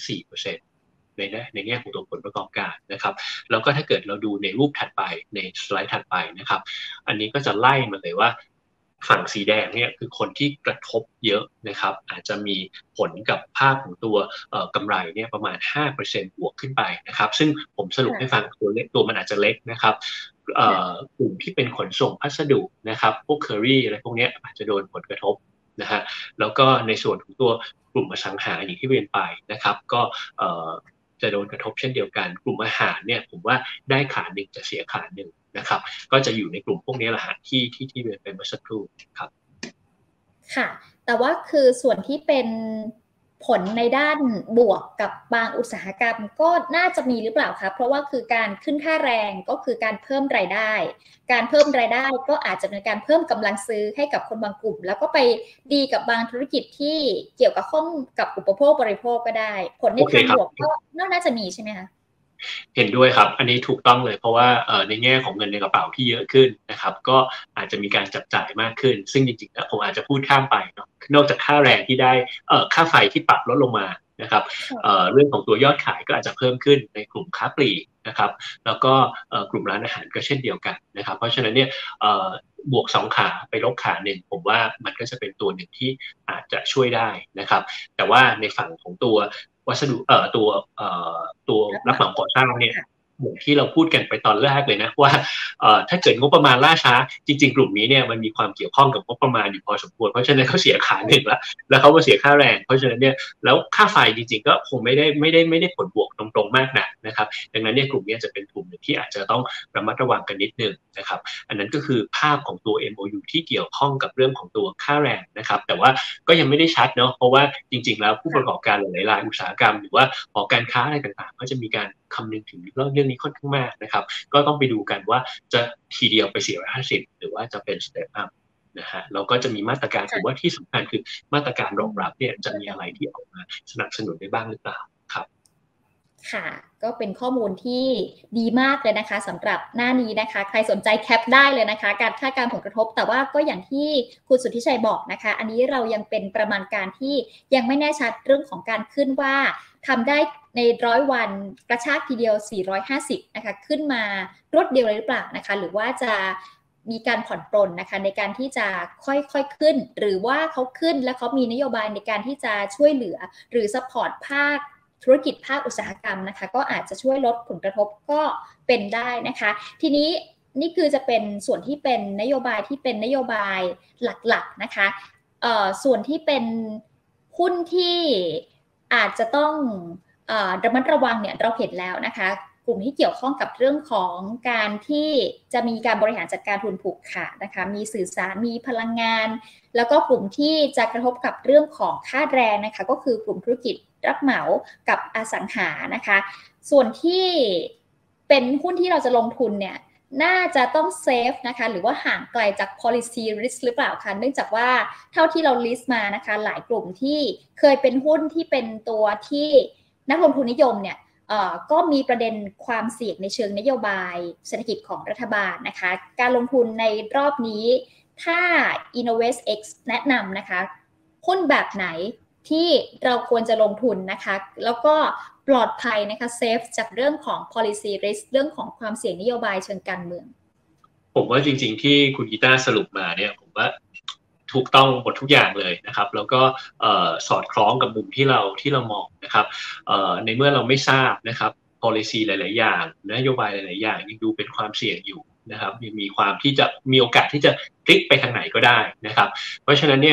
4% ในแง่ของตัวผลประกอบการนะครับแล้วก็ถ้าเกิดเราดูในรูปถัดไปในสไลด์ถัดไปนะครับอันนี้ก็จะไล่มาเลยว่าฝั่งสีแดงเนี่ยคือคนที่กระทบเยอะนะครับอาจจะมีผลกับภาพของตัวกำไรเนี่ยประมาณ 5% บวกขึ้นไปนะครับซึ่งผมสรุปให้ฟังตัวมันอาจจะเล็กนะครับกลุ่มที่เป็นขนส่งพัสดุนะครับพวกเคอรี่อะไรพวกนี้อาจจะโดนผลกระทบนะฮะแล้วก็ในส่วนของตัวกลุ่มอสังหาอย่างที่เรียนไปนะครับก็จะโดนกระทบเช่นเดียวกันกลุ่มอาหารเนี่ยผมว่าได้ขาหนึ่งจะเสียขาหนึ่งนะครับก็จะอยู่ในกลุ่มพวกนี้แหละฮะที่เรียนไปเมื่อสักครู่ครับค่ะแต่ว่าคือส่วนที่เป็นผลในด้านบวกกับบางอุตสาหกรรมก็น่าจะมีหรือเปล่าคะเพราะว่าคือการขึ้นค่าแรงก็คือการเพิ่มรายได้การเพิ่มรายได้ก็อาจจะเป็นการเพิ่มกำลังซื้อให้กับคนบางกลุ่มแล้วก็ไปดีกับบางธุรกิจที่เกี่ยวกับข้องกับอุปโภคบริโภคก็ได้ผลในทางบวกก็น่าจะมีใช่ไหมคะเห็นด้วยครับอันนี้ถูกต้องเลยเพราะว่าในแง่ของเงินในกระเป๋าที่เยอะขึ้นนะครับก็อาจจะมีการจับจ่ายมากขึ้นซึ่งจริงๆแล้วผมอาจจะพูดข้ามไปเนาะนอกจากค่าแรงที่ได้ค่าไฟที่ปรับลดลงมานะครับเรื่องของตัวยอดขายก็อาจจะเพิ่มขึ้นในกลุ่มค้าปลีกนะครับแล้วก็กลุ่มร้านอาหารก็เช่นเดียวกันนะครับเพราะฉะนั้นเนี่ยบวก2ขาไปลบขาหนึ่งผมว่ามันก็จะเป็นตัวหนึ่งที่อาจจะช่วยได้นะครับแต่ว่าในฝั่งของตัววัสดุตัวรับเหมาก่อสร้างเนี่ยอย่างที่เราพูดกันไปตอนแรกเลยนะว่าถ้าเกิดงบประมาณล่าช้าจริงๆกลุ่มนี้เนี่ยมันมีความเกี่ยวข้องกับงบประมาณอยู่พอสมควรเพราะฉะนั้นเขาเสียขาหนึ่งแล้วเขาก็เสียค่าแรงเพราะฉะนั้นเนี่ยแล้วค่าไฟจริงๆก็คงไม่ได้ผลบวกตรงๆมากนักนะครับดังนั้นเนี่ยกลุ่มนี้จะเป็นกลุ่มหนึ่งที่อาจจะต้องระมัดระวังกันนิดนึงนะครับอันนั้นก็คือภาพของตัว MOU ที่เกี่ยวข้องกับเรื่องของตัวค่าแรงนะครับแต่ว่าก็ยังไม่ได้ชัดเนาะเพราะว่าจริงๆแล้วผู้ประกอบการหลายๆรายอุตสาหกรรมหรือว่าหอการค้าอะไรต่างๆก็จะมีการคำนึงถึงเรื่องนี้ค่อนข้างมากนะครับก็ต้องไปดูกันว่าจะทีเดียวไป450หรือว่าจะเป็นสเต็ปอัพนะฮะเราก็จะมีมาตรการถือว่าที่สำคัญคือมาตรการรองรับเนี่ยจะมีอะไรที่ออกมาสนับสนุนได้บ้างหรือเปล่าครับค่ะก็เป็นข้อมูลที่ดีมากเลยนะคะสำหรับหน้านี้นะคะใครสนใจแคปได้เลยนะคะการคาดการณ์ผลกระทบแต่ว่าก็อย่างที่คุณสุทธิชัยบอกนะคะอันนี้เรายังเป็นประมาณการที่ยังไม่แน่ชัดเรื่องของการขึ้นว่าทำได้ใน100 วันกระชากทีเดียว450นะคะขึ้นมารวดเดียวเลยหรือเปล่านะคะหรือว่าจะมีการผ่อนปรนนะคะในการที่จะค่อยๆขึ้นหรือว่าเขาขึ้นแล้วเขามีนโยบายในการที่จะช่วยเหลือหรือซัพพอร์ตภาคธุรกิจภาคอุตสาหกรรมนะคะก็อาจจะช่วยลดผลกระทบก็เป็นได้นะคะทีนี้นี่คือจะเป็นส่วนที่เป็นนโยบายที่เป็นนโยบายหลักๆนะคะส่วนที่เป็นหุ้นที่อาจจะต้องระมัดระวังเนี่ยเราเห็นแล้วนะคะกลุ่มที่เกี่ยวข้องกับเรื่องของการที่จะมีการบริหารจัดการทุนผูกขาดนะคะมีสื่อสารมีพลังงานแล้วก็กลุ่มที่จะกระทบกับเรื่องของค่าแรงนะคะก็คือกลุ่มธุรกิจรับเหมากับอสังหานะคะส่วนที่เป็นหุ้นที่เราจะลงทุนเนี่ยน่าจะต้องเซฟนะคะหรือว่าห่างไกลจาก policy risk หรือเปล่าคะเนื่องจากว่าเท่าที่เรา list มานะคะหลายกลุ่มที่เคยเป็นหุ้นที่เป็นตัวที่นักลงทุนนิยมเนี่ยก็มีประเด็นความเสี่ยงในเชิงนโยบายเศรษฐกิจของรัฐบาลนะคะการลงทุนในรอบนี้ถ้า InnovestX แนะนำนะคะหุ้นแบบไหนที่เราควรจะลงทุนนะคะแล้วก็ปลอดภัยนะคะเซฟจากเรื่องของ policy risk เรื่องของความเสี่ยงนโยบายเชิงการเมืองผมว่าจริงๆที่คุณกีตาร์สรุปมาเนี่ยผมว่าถูกต้องหมดทุกอย่างเลยนะครับแล้วก็สอดคล้องกับมุมที่เรามองนะครับในเมื่อเราไม่ทราบนะครับ policy หลายๆอย่างนโยบายหลายๆอย่างยังดูเป็นความเสี่ยงอยู่นะครับยังมีความที่จะมีโอกาสที่จะพลิกไปทางไหนก็ได้นะครับเพราะฉะนั้นเนี่ยท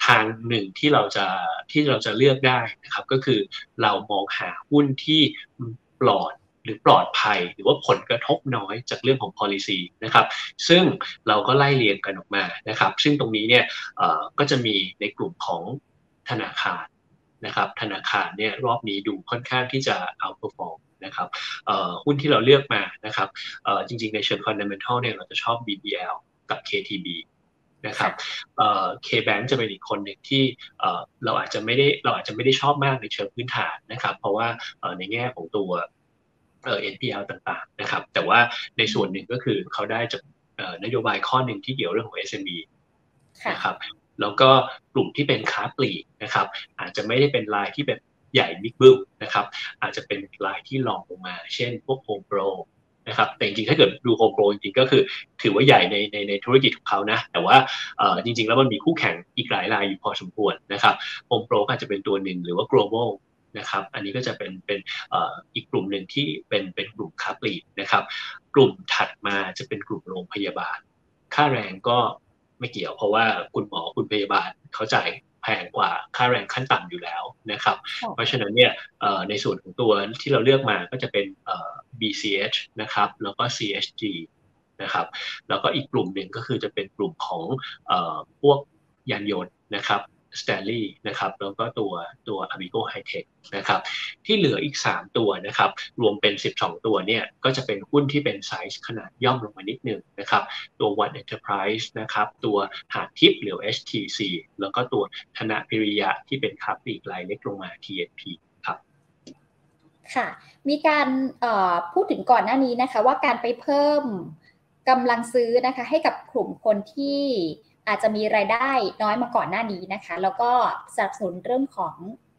ทางหนึ่งที่เราจะเลือกได้นะครับก็คือเรามองหาหุ้นที่ปลอดหรือปลอดภัยหรือว่าผลกระทบน้อยจากเรื่องของ policy นะครับซึ่งเราก็ไล่เรียงกันออกมานะครับซึ่งตรงนี้เนี่ยก็จะมีในกลุ่มของธนาคารนะครับธนาคารเนี่ยรอบนี้ดูค่อนข้างที่จะ outperform นะครับหุ้นที่เราเลือกมานะครับจริงๆในเชิง fundamental เนี่ยเราจะชอบ BBL กับ KTB นะครับKBank จะเป็นอีกคนหนึ่งที่เราอาจจะไม่ได้ชอบมากในเชิงพื้นฐานนะครับเพราะว่าในแง่ของตัวNPL ต่างๆนะครับแต่ว่าในส่วนหนึ่งก็คือเขาได้จากนโยบายข้อหนึ่งที่เกี่ยวเรื่องของ SME นะครับแล้วก็กลุ่มที่เป็นค้าปลีกนะครับอาจจะไม่ได้เป็นรายที่แบบใหญ่บิ๊กบึ้มนะครับอาจจะเป็นรายที่รองลงมาเช่นพวก Home Pro นะครับแต่จริงๆถ้าเกิดดู Home Pro จริงๆก็คือถือว่าใหญ่ในธุรกิจของเขานะแต่ว่าจริงๆแล้วมันมีคู่แข่งอีกหลายรายอยู่พอสมควรนะครับ Home Pro อาจจะเป็นตัวหนึ่งหรือว่า Global นะครับอันนี้ก็จะเป็นอีกกลุ่มหนึ่งที่เป็นกลุ่มค้าปลีกนะครับกลุ่มถัดมาจะเป็นกลุ่มโรงพยาบาลค่าแรงก็ไม่เกี่ยวเพราะว่าคุณหมอคุณพยาบาลเขาจ่ายแพงกว่าค่าแรงขั้นต่ำอยู่แล้วนะครับเพราะฉะนั้นเนี่ยในส่วนของตัวที่เราเลือกมาก็จะเป็นBCH นะครับแล้วก็ CSG นะครับแล้วก็อีกกลุ่มหนึ่งก็คือจะเป็นกลุ่มของพวกยานยนต์นะครับStanley นะครับแล้วก็ตัว Amigo High-Tech นะครับที่เหลืออีก3ตัวนะครับรวมเป็น12ตัวเนี่ยก็จะเป็นหุ้นที่เป็นไซส์ขนาดย่อมลงมานิดนึงนะครับตัว One Enterprise นะครับตัวหาดทิพย์หรือ HTC แล้วก็ตัวธนพิริยะที่เป็นค้าปลีกรายเล็กลงมา TSP ครับค่ะมีการพูดถึงก่อนหน้านี้นะคะว่าการไปเพิ่มกำลังซื้อนะคะให้กับกลุ่มคนที่อาจจะมีรายได้น้อยมาก่อนหน้านี้นะคะแล้วก็สนับสนุนเรื่องของ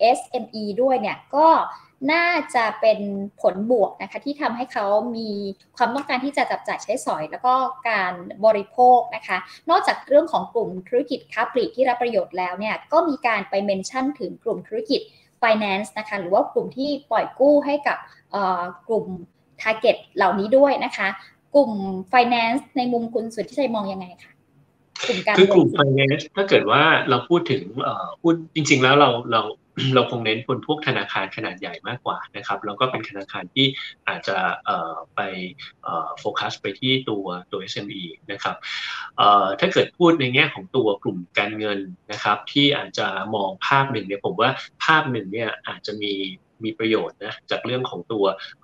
SME ด้วยเนี่ยก็น่าจะเป็นผลบวกนะคะที่ทำให้เขามีความต้องการที่จะจับจ่ายใช้สอยแล้วก็การบริโภคนะคะนอกจากเรื่องของกลุ่มธุรกิจค้าปลีกที่รับประโยชน์แล้วเนี่ยก็มีการไปเมนชั่นถึงกลุ่มธุรกิจ Finance นะคะหรือว่ากลุ่มที่ปล่อยกู้ให้กับกลุ่ม Target เหล่านี้ด้วยนะคะกลุ่ม Finance ในมุมคุณสุทธิชัยมองยังไงคะคือกลุ่ม finance ถ้าเกิดว่าเราพูดถึงหุ้นจริงๆแล้วเราคงเน้นคนพวกธนาคารขนาดใหญ่มากกว่านะครับแล้วก็เป็นธนาคารที่อาจจะไปโฟกัสไปที่ตัว SME นะครับถ้าเกิดพูดในแง่ของตัวกลุ่มการเงินนะครับที่อาจจะมองภาพหนึ่งเนี่ยผมว่าภาพหนึ่งเนี่ยอาจจะมีประโยชน์นะจากเรื่องของตัว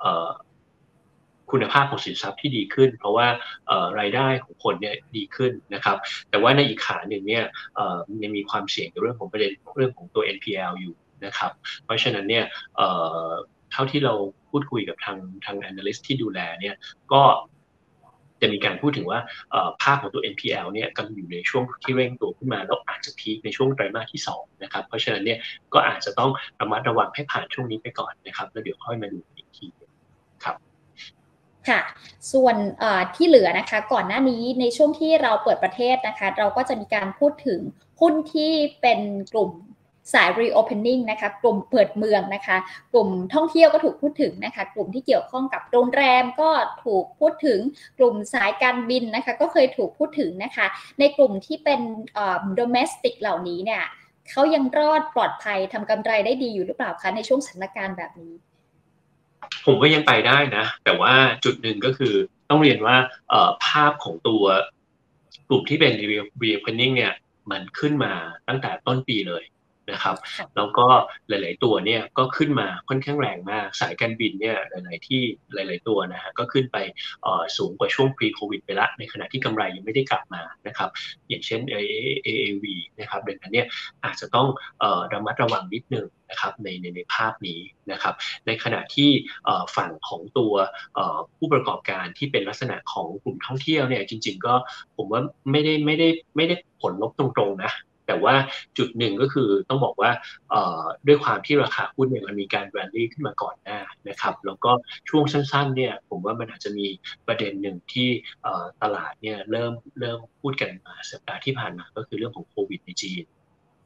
คุณภาพของสินทรัพย์ที่ดีขึ้นเพราะว่ารายได้ของคนเนี่ยดีขึ้นนะครับแต่ว่าในอีกขาหนึ่งเนี่ยยังมีความเสี่ยงในเรื่องของประเด็นเรื่องของตัว NPL อยู่นะครับเพราะฉะนั้นเนี่ยเท่าที่เราพูดคุยกับทาง analyst ที่ดูแลเนี่ยก็จะมีการพูดถึงว่าภาพของตัว NPL เนี่ยกำลังอยู่ในช่วงที่เร่งตัวขึ้นมาแล้วอาจจะพีคในช่วงไตรมาสที่2นะครับเพราะฉะนั้นเนี่ยก็อาจจะต้องระมัดระวังให้ผ่านช่วงนี้ไปก่อนนะครับแล้วเดี๋ยวค่อยมาดูอีกทีครับค่ะส่วนที่เหลือนะคะก่อนหน้านี้ในช่วงที่เราเปิดประเทศนะคะเราก็จะมีการพูดถึงหุ้นที่เป็นกลุ่มสาย reopening นะคะกลุ่มเปิดเมืองนะคะกลุ่มท่องเที่ยวก็ถูกพูดถึงนะคะกลุ่มที่เกี่ยวข้องกับโรงแรมก็ถูกพูดถึงกลุ่มสายการบินนะคะก็เคยถูกพูดถึงนะคะในกลุ่มที่เป็นdomestic เหล่านี้เนี่ยเขายังรอดปลอดภัยทำกำไรได้ดีอยู่หรือเปล่าคะในช่วงสถานการณ์แบบนี้ผมก็ยังไปได้นะแต่ว่าจุดหนึ่งก็คือต้องเรียนว่าภาพของตัวกลุ่มที่เป็น reopening เนี่ยมันขึ้นมาตั้งแต่ต้นปีเลยนะครับแล้วก็หลายๆตัวเนี่ยก็ขึ้นมาค่อนข้างแรงมากสายการบินเนี่ยหลายๆที่หลายๆตัวนะฮะก็ขึ้นไปสูงกว่าช่วง pre covid ไปละในขณะที่กำไรยังไม่ได้กลับมานะครับอย่างเช่น AAV นะครับดังนั้นเนี่ยอาจจะต้องระมัดระวังนิดนึงนะครับในภาพนี้นะครับในขณะที่ฝั่งของตัวผู้ประกอบการที่เป็นลักษณะของกลุ่มท่องเที่ยวเนี่ยจริงๆก็ผมว่าไม่ได้ผลลบตรงๆนะแต่ว่าจุดหนึ่งก็คือต้องบอกว่าด้วยความที่ราคาหุ้นเนี่ยมันมีการแรลลี่ขึ้นมาก่อนหน้านะครับแล้วก็ช่วงสั้นๆเนี่ยผมว่ามันอาจจะมีประเด็นหนึ่งที่ตลาดเนี่ยเริ่มพูดกันมาสัปดาห์ที่ผ่านมาก็คือเรื่องของโควิดในจีน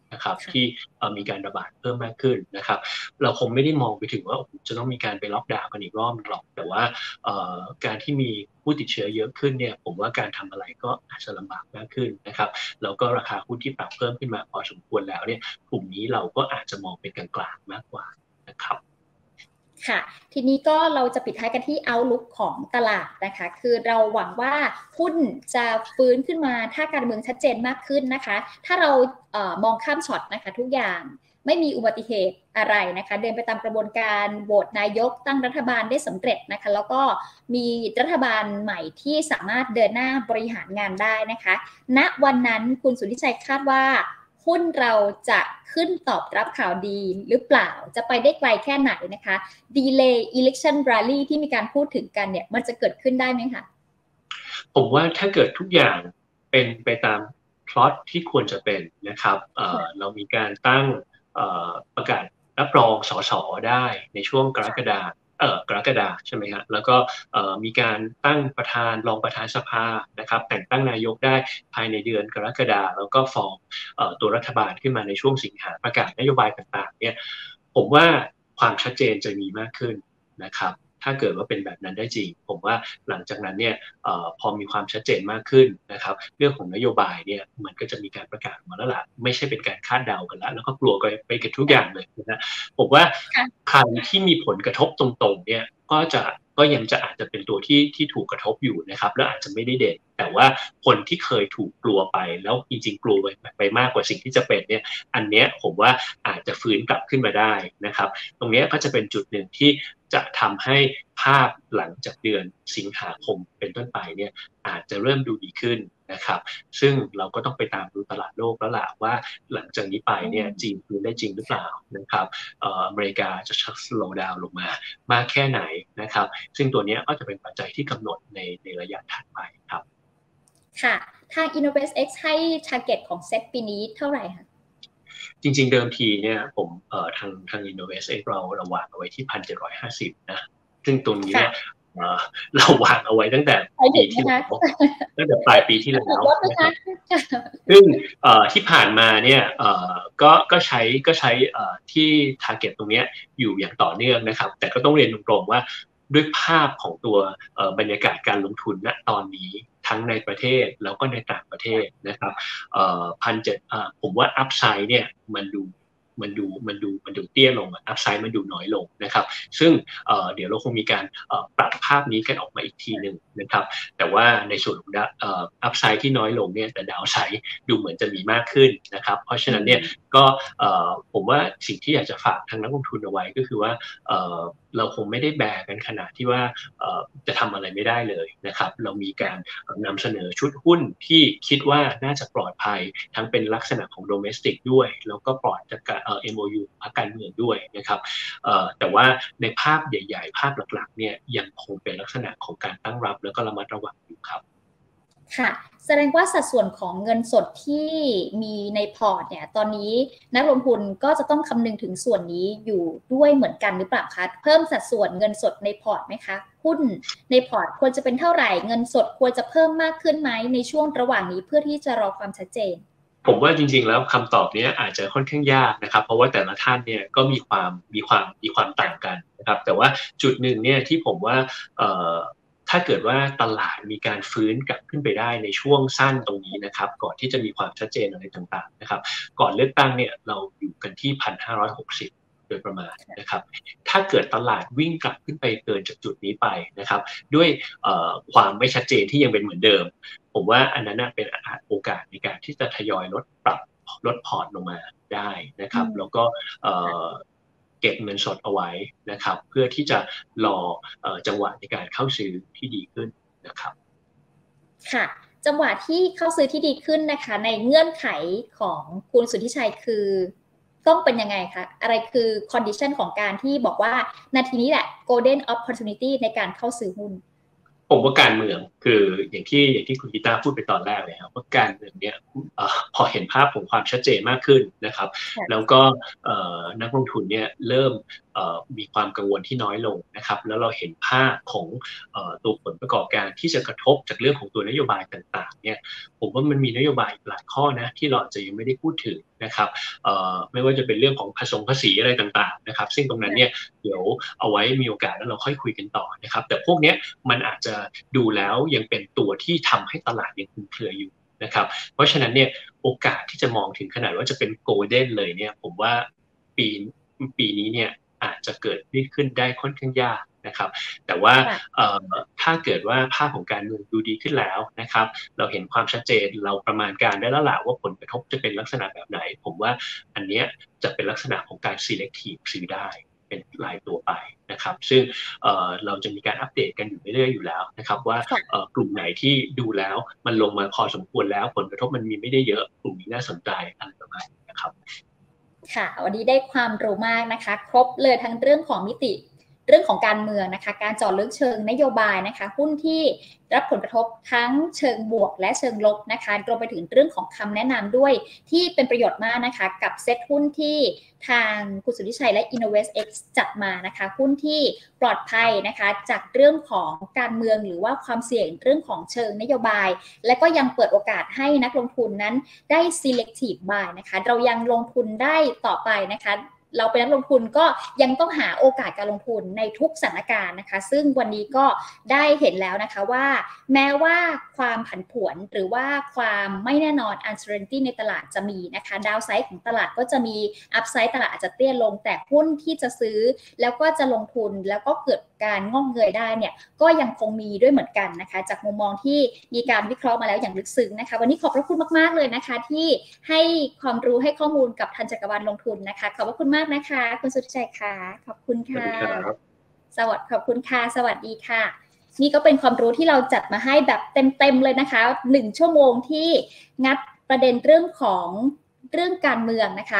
นะครับที่มีการระบาดเพิ่มมากขึ้นนะครับเราคงไม่ได้มองไปถึงว่าจะต้องมีการไปล็อกดาวน์กันอีกรอบหรอกแต่ว่าการที่มีผู้ติดเชื้อเยอะขึ้นเนี่ยผมว่าการทำอะไรก็อาจจะลำบากมากขึ้นนะครับแล้วก็ราคาหุ้นที่ปรับเพิ่มขึ้นมาพอสมควรแล้วเนี่ยกลุ่มนี้เราก็อาจจะมองเป็นกลางๆมากกว่านะครับค่ะทีนี้ก็เราจะปิดท้ายกันที่ outlook ของตลาดนะคะคือเราหวังว่าหุ้นจะฟื้นขึ้นมาถ้าการเมืองชัดเจนมากขึ้นนะคะถ้าเรามองข้ามช็อตนะคะทุกอย่างไม่มีอุบัติเหตุอะไรนะคะเดินไปตามกระบวนการโหวตนายกตั้งรัฐบาลได้สำเร็จนะคะแล้วก็มีรัฐบาลใหม่ที่สามารถเดินหน้าบริหารงานได้นะคะณวันนั้นคุณสุทธิชัยคาดว่าหุ้นเราจะขึ้นตอบรับข่าวดีหรือเปล่าจะไปได้ไกลแค่ไหนนะคะ delay election rally ที่มีการพูดถึงกันเนี่ยมันจะเกิดขึ้นได้ไหมคะผมว่าถ้าเกิดทุกอย่างเป็นไปตามพล็อตที่ควรจะเป็นนะครับเรามีการตั้งประกาศรับรองสสได้ในช่วงกรกฎาใช่ไหมฮะแล้วก็มีการตั้งประธานรองประธานสภานะครับแต่งตั้งนายกได้ภายในเดือนกรกฎาแล้วก็ฟอร์มตัวรัฐบาลขึ้นมาในช่วงสิงหาประกาศนโยบายต่างๆเนี่ยผมว่าความชัดเจนจะมีมากขึ้นนะครับถ้าเกิดว่าเป็นแบบนั้นได้จริงผมว่าหลังจากนั้นเนี่ยพอมีความชัดเจนมากขึ้นนะครับเรื่องของนโยบายเนี่ยมันก็จะมีการประกาศมาแล้วล่ะไม่ใช่เป็นการคาดเดากันแล้วก็กลัวไปกับทุกอย่างเลยนะผมว่าใครที่มีผลกระทบตรงๆเนี่ยก็ยังจะอาจจะเป็นตัวที่ถูกกระทบอยู่นะครับแล้วอาจจะไม่ได้เด่นแต่ว่าคนที่เคยถูกกลัวไปแล้วจริงๆกลัวไปมากกว่าสิ่งที่จะเป็นเนี่ยอันเนี้ยผมว่าอาจจะฟื้นกลับขึ้นมาได้นะครับตรงนี้ก็จะเป็นจุดหนึ่งที่จะทำให้ภาพหลังจากเดือนสิงหาคมเป็นต้นไปเนี่ยอาจจะเริ่มดูดีขึ้นนะครับซึ่งเราก็ต้องไปตามดูตลาดโลกแล้วล่ะว่าหลังจากนี้ไปเนี่ยจีนฟื้นได้จริงหรือเปล่านะครับอเมริกาจะชักสโลว์ดาวน์ลงมามากแค่ไหนนะครับซึ่งตัวนี้ก็จะเป็นปัจจัยที่กำหนดในระยะถัดไปครับค่ะทาง InnovestX ให้ target ของเซ็ตปีนี้เท่าไหร่คะจริงๆเดิมทีเนี่ยผมทาง InnovestX เราวางเอาไว้ที่1,750นะซึ่งตัวนี้เนี่ยเราวางเอาไว้ตั้งแต่ปีที่แล้วตั้งแต่ปลายปีที่แล้วนะครับซึ่งที่ผ่านมาเนี่ยก็ใช้ที่ target ตรงนี้อยู่อย่างต่อเนื่องนะครับแต่ก็ต้องเรียนตรงๆว่าด้วยภาพของตัวบรรยากาศการลงทุนณตอนนี้ทั้งในประเทศแล้วก็ในต่างประเทศนะครับ1,700ผมว่าอัพไซด์เนี่ยมันดูเตี้ยลงอัพไซด์มันดูน้อยลงนะครับซึ่งเดี๋ยวเราคงมีการปรับภาพนี้กันออกมาอีกทีหนึ่งนะครับแต่ว่าในส่วนของอัพไซด์ที่น้อยลงเนี่ยแต่ดาวไซด์ดูเหมือนจะมีมากขึ้นนะครับเพราะฉะนั้นเนี่ยก็ผมว่าสิ่งที่อยากจะฝากทางนักลงทุนเอาไว้ก็คือว่าเราคงไม่ได้แบกกันขนาดที่ว่าจะทำอะไรไม่ได้เลยนะครับเรามีการนำเสนอชุดหุ้นที่คิดว่าน่าจะปลอดภัยทั้งเป็นลักษณะของโดเมสติกด้วยแล้วก็ปลอดจากMOU พรรคการเมืองด้วยนะครับแต่ว่าในภาพใหญ่ๆภาพหลักๆเนี่ยยังคงเป็นลักษณะของการตั้งรับแล้วก็ระมัดระวังอยู่ครับค่ะแสดงว่าสัดส่วนของเงินสดที่มีในพอร์ตเนี่ยตอนนี้นักลงทุนก็จะต้องคำนึงถึงส่วนนี้อยู่ด้วยเหมือนกันหรือเปล่าคะเพิ่มสัดส่วนเงินสดในพอร์ตไหมคะหุ้นในพอร์ตควรจะเป็นเท่าไหร่เงินสดควรจะเพิ่มมากขึ้นไหมในช่วงระหว่างนี้เพื่อที่จะรอความชัดเจนผมว่าจริงๆแล้วคำตอบนี้อาจจะค่อนข้างยากนะครับเพราะว่าแต่ละท่านเนี่ยก็มีความต่างกันนะครับแต่ว่าจุดหนึ่งเนี่ยที่ผมว่าถ้าเกิดว่าตลาดมีการฟื้นกลับขึ้นไปได้ในช่วงสั้นตรงนี้นะครับก่อนที่จะมีความชัดเจนอะไรต่างๆนะครับก่อนเลือกตั้งเนี่ยเราอยู่กันที่1,560โดยประมาณนะครับถ้าเกิดตลาดวิ่งกลับขึ้นไปเกินจากจุดนี้ไปนะครับด้วยความไม่ชัดเจนที่ยังเป็นเหมือนเดิมผมว่าอันนั้นเป็นโอกาสในการที่จะทยอยปรับลดพอร์ตลงมาได้นะครับแล้วก็เก็บเงินสดเอาไว้นะครับเพื่อที่จะรอจังหวะในการเข้าซื้อที่ดีขึ้นนะครับค่ะจังหวะที่เข้าซื้อที่ดีขึ้นนะคะในเงื่อนไขของคุณสุทธิชัยคือต้องเป็นยังไงคะอะไรคือ condition ของการที่บอกว่านาทีนี้แหละ golden opportunity ในการเข้าซื้อหุ้นผมว่าการเมืองคืออย่างที่คุณกีตาร์พูดไปตอนแรกเลยครับว่าการเมืองเนี่ยพอเห็นภาพของความชัดเจนมากขึ้นนะครับแล้วก็นักลงทุนเนี่ยเริ่มมีความกังวลที่น้อยลงนะครับแล้วเราเห็นภาพของตัวผลประกอบการที่จะกระทบจากเรื่องของตัวนโยบายต่างๆเนี่ยผมว่ามันมีนโยบายหลายข้อนะที่เราอาจจะยังไม่ได้พูดถึงนะครับไม่ว่าจะเป็นเรื่องของภาษีอะไรต่างๆนะครับซึ่งตรงนั้นเนี่ยเดี๋ยวเอาไว้มีโอกาสแล้วเราค่อยคุยกันต่อนะครับแต่พวกนี้มันอาจจะดูแล้วยังเป็นตัวที่ทำให้ตลาดยังคลุมเครืออยู่นะครับเพราะฉะนั้นเนี่ยโอกาสที่จะมองถึงขนาดว่าจะเป็นโกลเด้นเลยเนี่ยผมว่าปีนี้เนี่ยอาจจะเกิดขึ้นได้ค่อนข้างยากนะครับแต่ว่าถ้าเกิดว่าภาพของการเมืองดูดีขึ้นแล้วนะครับเราเห็นความชัดเจนเราประมาณการได้แล้วล่ะว่าผลกระทบจะเป็นลักษณะแบบไหนผมว่าอันเนี้ยจะเป็นลักษณะของการ selective ซื้อได้เป็นรายตัวไปนะครับซึ่งเราจะมีการอัปเดตกันอยู่เรื่อยๆอยู่แล้วนะครับว่ากลุ่มไหนที่ดูแล้วมันลงมาพอสมควรแล้วผลกระทบมันมีไม่ได้เยอะกลุ่มนี้น่าสนใจอะไรประมาณนี้นะครับค่ะวันนี้ได้ความรู้มากนะคะครบเลยทั้งเรื่องของมิติเรื่องของการเมืองนะคะการเจาะลึกเชิงนโยบายนะคะหุ้นที่รับผลกระทบทั้งเชิงบวกและเชิงลบนะคะรวมไปถึงเรื่องของคำแนะนำด้วยที่เป็นประโยชน์มากนะคะกับเซ็ตหุ้นที่ทางคุณสุทธิชัยและ InnovestX จัดมานะคะหุ้นที่ปลอดภัยนะคะจากเรื่องของการเมืองหรือว่าความเสี่ยงเรื่องของเชิงนโยบายและก็ยังเปิดโอกาสให้นักลงทุนนั้นได้ selective buy นะคะเรายังลงทุนได้ต่อไปนะคะเราเป็นนักลงทุนก็ยังต้องหาโอกาสการลงทุนในทุกสถานการณ์นะคะซึ่งวันนี้ก็ได้เห็นแล้วนะคะว่าแม้ว่าความผันผวนหรือว่าความไม่แน่นอน uncertainty ในตลาดจะมีนะคะดาวไซด์ของตลาดก็จะมี อัพไซด์ตลาดอาจจะเตี้ยลงแต่หุ้นที่จะซื้อแล้วก็จะลงทุนแล้วก็เกิดการงอกเงยได้เนี่ยก็ยังคงมีด้วยเหมือนกันนะคะจากมุมมองที่มีการวิเคราะห์มาแล้วอย่างลึกซึ้งนะคะวันนี้ขอบพระคุณมากๆเลยนะคะที่ให้ความรู้ให้ข้อมูลกับทันจักรวาลลงทุนนะคะขอบพระคุณมากนะคะคุณสุทธิชัยค่ะขอบคุณค่ะขอบคุณค่ะสวัสดีค่ะนี่ก็เป็นความรู้ที่เราจัดมาให้แบบเต็มๆเลยนะคะ1ชั่วโมงที่งัดประเด็นเรื่องของเรื่องการเมืองนะคะ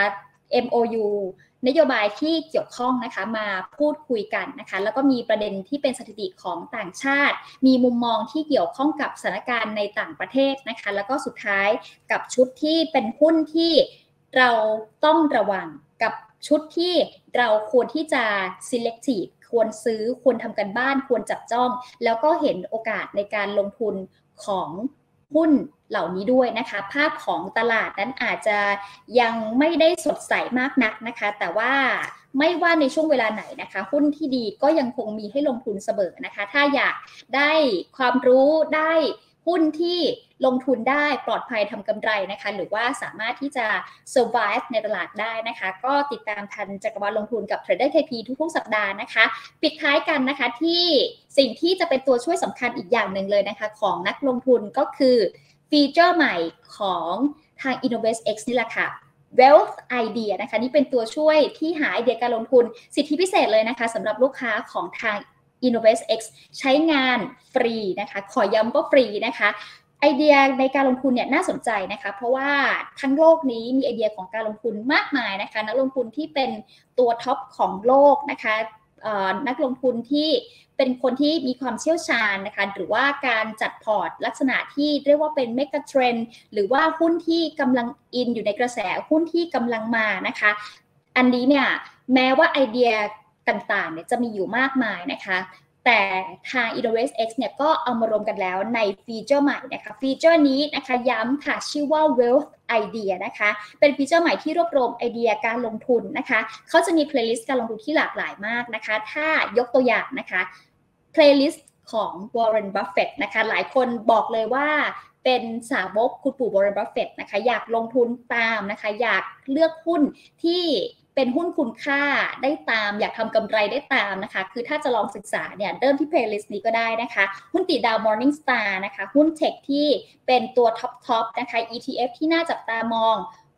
MOU นโยบายที่เกี่ยวข้องนะคะมาพูดคุยกันนะคะแล้วก็มีประเด็นที่เป็นสถิติของต่างชาติมีมุมมองที่เกี่ยวข้องกับสถานการณ์ในต่างประเทศนะคะแล้วก็สุดท้ายกับชุดที่เป็นหุ้นที่เราต้องระวังกับชุดที่เราควรที่จะ selective ควรซื้อควรทำกันบ้านควรจับจ้องแล้วก็เห็นโอกาสในการลงทุนของหุ้นเหล่านี้ด้วยนะคะภาพของตลาดนั้นอาจจะยังไม่ได้สดใสมากนักนะคะแต่ว่าไม่ว่าในช่วงเวลาไหนนะคะหุ้นที่ดีก็ยังคงมีให้ลงทุนเสมอนะคะถ้าอยากได้ความรู้ได้หุ้นที่ลงทุนได้ปลอดภัยทำกำไรนะคะหรือว่าสามารถที่จะ survive ในตลาดได้นะคะก็ติดตามทันจักรวาลลงทุนกับ Trader KP ทุกๆสัปดาห์นะคะปิดท้ายกันนะคะที่สิ่งที่จะเป็นตัวช่วยสำคัญอีกอย่างหนึ่งเลยนะคะของนักลงทุนก็คือฟีเจอร์ใหม่ของทาง InnovestX นี่แหละค่ะ Wealth Idea นะคะนี่เป็นตัวช่วยที่หาไอเดียการลงทุนสิทธิพิเศษเลยนะคะสำหรับลูกค้าของทาง InnovestX ใช้งานฟรีนะคะขอย้ำว่าฟรีนะคะไอเดียในการลงทุนเนี่ยน่าสนใจนะคะเพราะว่าทั้งโลกนี้มีไอเดียของการลงทุนมากมายนะคะนักลงทุนที่เป็นตัวท็อปของโลกนะคะนักลงทุนที่เป็นคนที่มีความเชี่ยวชาญนะคะหรือว่าการจัดพอร์ตลักษณะที่เรียกว่าเป็นเมกะเทรนด์หรือว่าหุ้นที่กำลังอินอยู่ในกระแสหุ้นที่กำลังมานะคะอันนี้เนี่ยแม้ว่าไอเดียต่างๆเนี่ยจะมีอยู่มากมายนะคะแต่ทาง InnovestX เนี่ยก็เอามารวมกันแล้วในฟีเจอร์ใหม่นะคะฟีเจอร์นี้นะคะย้ำค่ะชื่อว่า Wealth Idea นะคะเป็นฟีเจอร์ใหม่ที่รวบรวมไอเดียการลงทุนนะคะเขาจะมี playlist การลงทุนที่หลากหลายมากนะคะถ้ายกตัวอย่างนะคะ playlist ของ Warren Buffett นะคะหลายคนบอกเลยว่าเป็นสาวกคุณปู่ Warren Buffett นะคะอยากลงทุนตามนะคะอยากเลือกหุ้นที่เป็นหุ้นคุณค่าได้ตามอยากทำกำไรได้ตามนะคะคือถ้าจะลองศึกษาเนี่ยเริ่มที่ playlist นี้ก็ได้นะคะหุ้นติดดาว Morningstar นะคะหุ้นเทคที่เป็นตัวท็อปนะคะ ETF ที่น่าจับตามอง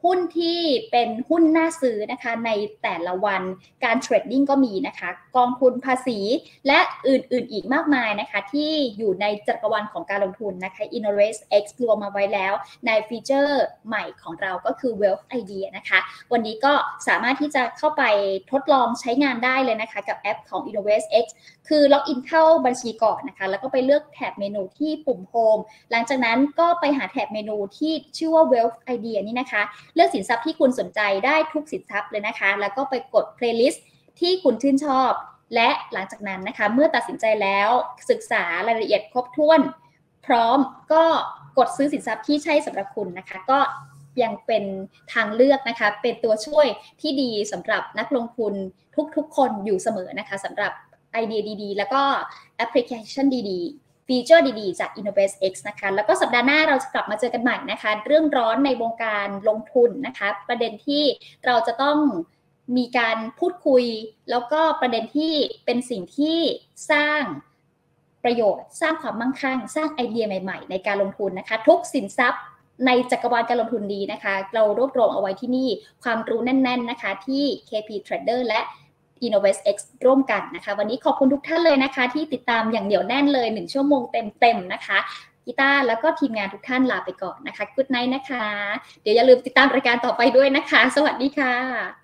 หุ้นที่เป็นหุ้นน่าซื้อนะคะในแต่ละวันการเทรดดิ้งก็มีนะคะกองทุนภาษีและอื่นๆอีกมากมายนะคะที่อยู่ในจักรวาลของการลงทุนนะคะ Innovate X รวมมาไว้แล้วในฟีเจอร์ใหม่ของเราก็คือ Wealth Idea นะคะวันนี้ก็สามารถที่จะเข้าไปทดลองใช้งานได้เลยนะคะกับแอปของ Innovate X คือล็อกอินเข้าบัญชีก่อนนะคะแล้วก็ไปเลือกแท็บเมนูที่ปุ่ม Home หลังจากนั้นก็ไปหาแท็บเมนูที่ชื่อว่า Wealth Idea นี่นะคะเลือกสินทรัพย์ที่คุณสนใจได้ทุกสินทรัพย์เลยนะคะแล้วก็ไปกด playlist ที่คุณชื่นชอบและหลังจากนั้นนะคะเมื่อตัดสินใจแล้วศึกษารายละเอียดครบถ้วนพร้อมก็กดซื้อสินทรัพย์ที่ใช่สำหรับคุณนะคะก็ยังเป็นทางเลือกนะคะเป็นตัวช่วยที่ดีสำหรับนักลงทุนทุกๆคนอยู่เสมอนะคะสำหรับไอเดียดีๆแล้วก็แอปพลิเคชันดีๆฟีเจอร์ดีๆจาก Innovate X นะคะแล้วก็สัปดาห์หน้าเราจะกลับมาเจอกันใหม่นะคะเรื่องร้อนในวงการลงทุนนะคะประเด็นที่เราจะต้องมีการพูดคุยแล้วก็ประเด็นที่เป็นสิ่งที่สร้างประโยชน์สร้างความมั่งคั่งสร้างไอเดียใหม่ๆในการลงทุนนะคะทุกสินทรัพย์ในจักรวาลการลงทุนดีนะคะเรารวบรวมเอาไว้ที่นี่ความรู้แน่นๆนะคะที่ KP Trader และ Innovate X ร่วมกันนะคะวันนี้ขอบคุณทุกท่านเลยนะคะที่ติดตามอย่างเหนียวแน่นเลย1ชั่วโมงเต็มๆนะคะกีตาร์แล้วก็ทีมงานทุกท่านลาไปก่อนนะคะ Good night นะคะเดี๋ยวอย่าลืมติดตามรายการต่อไปด้วยนะคะสวัสดีค่ะ